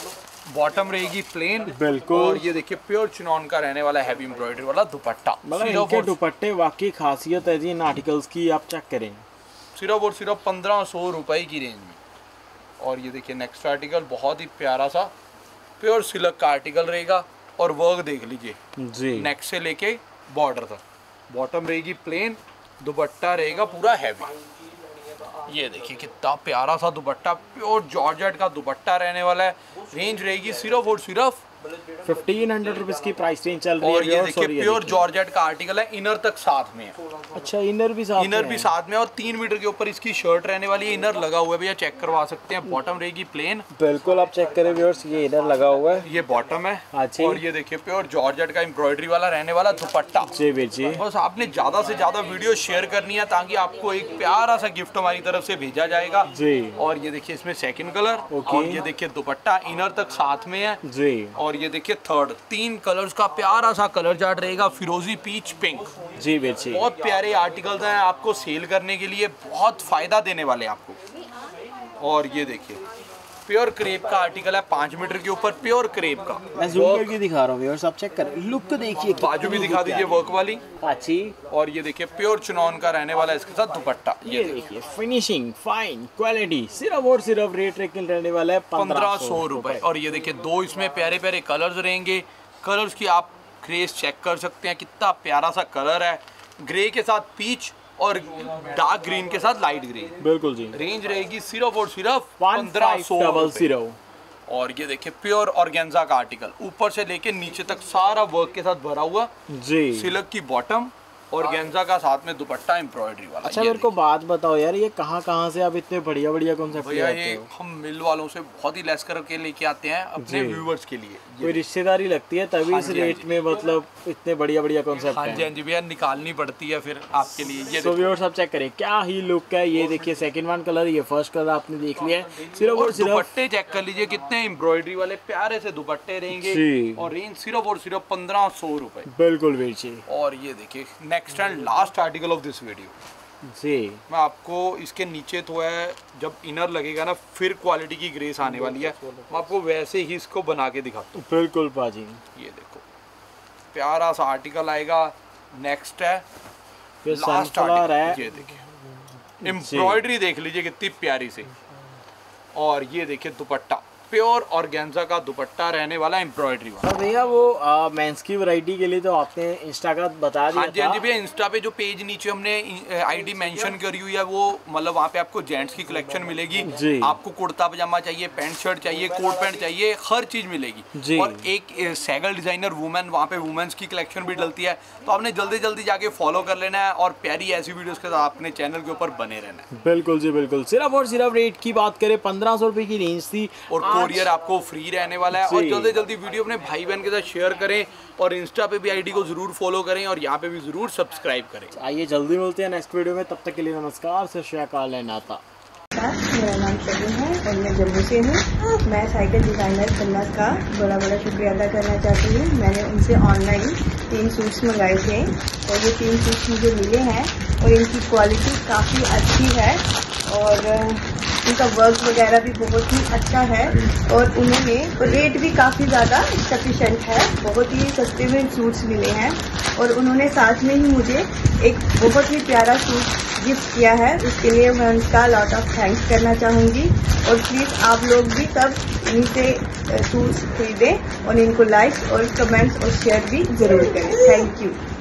बॉटम रहेगी प्लेन बिल्कुल। और ये देखिए प्योर चिनॉन का रहने वाला हैवी एम्ब्रॉयडरी वाला दुपट्टा। मतलब इनके दुपट्टे वाकई खासियत है जी इन आर्टिकल्स की, आप चेक करें। सिर्फ और सिर्फ पंद्रह सौ रुपए की रेंज में। और ये देखिए नेक्स्ट आर्टिकल बहुत ही प्यारा सा प्योर सिल्क का आर्टिकल रहेगा और वर्क देख लीजिए जी, नेक से लेके बॉर्डर तक। बॉटम रहेगी प्लेन, दुपट्टा रहेगा पूरा हैवी। ये देखिए कितना प्यारा सा दुपट्टा, प्योर जॉर्जेट का दुपट्टा रहने वाला है। रेंज रहेगी सिर्फ और सिर्फ फिफ्टीन हंड्रेड रुपीज की प्राइस रेंज चल रही है। और ये देखिए प्योर जॉर्जेट का आर्टिकल है, इनर तक साथ में है। अच्छा, इनर भी साथ इनर भी साथ में और तीन मीटर के ऊपर इसकी शर्ट रहने वाली है। इनर लगा हुआ है भैया, चेक करवा सकते हैं। बॉटम रहेगी प्लेन, बिल्कुल आप चेक करें व्यूअर्स, ये इनर लगा हुआ है, ये बॉटम है। अच्छा। और ये देखिए प्योर जॉर्जेट का एम्ब्रॉयडरी वाला रहने वाला दुपट्टा। जी जी, बस आपने ज्यादा से ज्यादा वीडियो शेयर करनी है ताकि आपको एक प्यारा सा गिफ्ट हमारी तरफ से भेजा जाएगा जी। और ये देखिए इसमें सेकंड कलर ओके। और ये देखिए दुपट्टा इनर तक साथ में है जी। और ये देखिए थर्ड, तीन कलर्स का प्यारा सा कलर चार्ट रहेगा, फिरोजी, पीच, पिंक। जी बेची, बहुत प्यारे आर्टिकल्स हैं आपको सेल करने के लिए, बहुत फायदा देने वाले हैं आपको। और ये देखिए प्योर क्रेप का आर्टिकल है, पाँच मीटर के ऊपर प्योर क्रेप का। मैं जूम करके दिखा रहा हूँ व्यूअर्स, आप चेक करें, लुक देखिए। बाजू भी दिखा दीजिए वर्क वाली। अच्छी। और ये देखिए प्योर चिनॉन का रहने वाला है इसके साथ दुपट्टा। ये देखिए फिनिशिंग, फाइन क्वालिटी, सिर्फ और सिर्फ रेट रेकिंग रहने वाला है पंद्रह सौ रुपए। और ये देखिए दो इसमें प्यारे प्यारे कलर्स रहेंगे। कलर्स की आप क्रेज चेक कर सकते हैं, कितना प्यारा सा कलर है, ग्रे के साथ पीच और डार्क ग्रीन के साथ लाइट ग्रीन। बिल्कुल जी। रेंज रहेगी सिर्फ और सिर्फ पंद्रह सौ। और ये देखिए प्योर ऑर्गेन्जा का आर्टिकल, ऊपर से लेके नीचे तक सारा वर्क के साथ भरा हुआ जी। सिल्क की बॉटम और गेंजा का साथ में दुपट्टा एम्ब्रॉयडरी वाला। अच्छा मेरे को बात बताओ यार, ये कहाँ कहाँ से आप इतने बढ़िया बढ़िया कॉन्सेप्ट भैया ये हम मिल वालों से बहुत ही लेस करके लेके आते हैं अपने व्यूवर्स के लिए। कोई रिश्तेदारी लगती है तभी इस रेट में मतलब इतने बढ़िया बढ़िया कॉन्सेप्ट हाँ जी हाँ जी भैया, निकालनी पड़ती है फिर आपके लिए। ये तो व्यूअर्स आप चेक करें क्या ही लुक है। ये देखिए सेकंड वन कलर, ये फर्स्ट कलर आपने देख लिया है। सिर्फ और सिर्फ दुपट्टे चेक कर लीजिए कितने एम्ब्रॉयडरी वाले प्यारे से दुपट्टे रहेंगे और रेंज सिर्फ और सिर्फ पंद्रह सौ रुपए। बिल्कुल बेची। और ये देखिए next and last article of this video जी, मैं आपको इसके नीचे तो है, जब इनर लगेगा ना फिर क्वालिटी की ग्रेस आने वाली है। मैं आपको वैसे ही इसको बना के दिखाता हूँ। बिल्कुल पाजी, ये देखो प्यारा सा आर्टिकल आएगा। नेक्स्ट है लास्ट आर्टिकल, ये देखिए एम्ब्रॉयडरी देख लीजिए कितनी प्यारी सी। और ये देखिए दुपट्टा प्योर ऑर्गेन्जा का दुपट्टा रहने वाला एम्ब्रॉयडरी वाला। तो भैया वो मेंस की वैरायटी के लिए तो आपने इंस्टा का बता दिया। हाँ जी हाँ जी भैया, इंस्टा पे जो पेज नीचे हमने आईडी मेंशन करी हुई है वो मतलब वहाँ पे आपको जेंट्स की कलेक्शन मिलेगी। आपको कुर्ता पजामा चाहिए, पैंट शर्ट चाहिए, कोट पैंट चाहिए, हर चीज मिलेगी। और एक सैगल डिजाइनर वुमेन, वहाँ पे वुमेन्स की कलेक्शन भी डलती है। तो आपने जल्दी जल्दी जाके फॉलो कर लेना है और प्यारी ऐसी वीडियोस के साथ अपने चैनल के ऊपर बने रहना है। बिल्कुल जी बिल्कुल। सिर्फ और सिर्फ रेट की बात करें पंद्रह सौ रुपए की रेंज थी और कोरियर आपको फ्री रहने वाला है। और जल्दी जल्दी वीडियो अपने भाई बहन के साथ शेयर करें और इंस्टा पे भी आईडी को जरूर फॉलो करें और यहाँ पे भी जरूर सब्सक्राइब करें। आइए जल्दी मिलते हैं नेक्स्ट वीडियो में, तब तक के लिए नमस्कार, सत श्री अकाल है नाता। मेरा नाम शगुन है और मैं जम्मू से हूँ। मैं साइकिल डिज़ाइनर सन्ना का बड़ा बड़ा शुक्रिया अदा करना चाहती हूँ। मैंने उनसे ऑनलाइन तीन सूट्स मंगाए थे और ये तीन सूट्स मुझे मिले हैं और इनकी क्वालिटी काफ़ी अच्छी है और उनका वर्क वगैरह भी बहुत ही अच्छा है और उन्होंने रेट भी काफ़ी ज़्यादा सफिशेंट है। बहुत ही सस्ते में सूट्स मिले हैं और उन्होंने साथ में ही मुझे एक बहुत ही प्यारा सूट गिफ्ट किया है। उसके लिए मैं उनका लॉट ऑफ थैंक्स करना चाहूँगी और प्लीज़ आप लोग भी सब इनसे सूट्स खरीदें और इनको लाइक और कमेंट्स और शेयर भी ज़रूर करें। Thank you.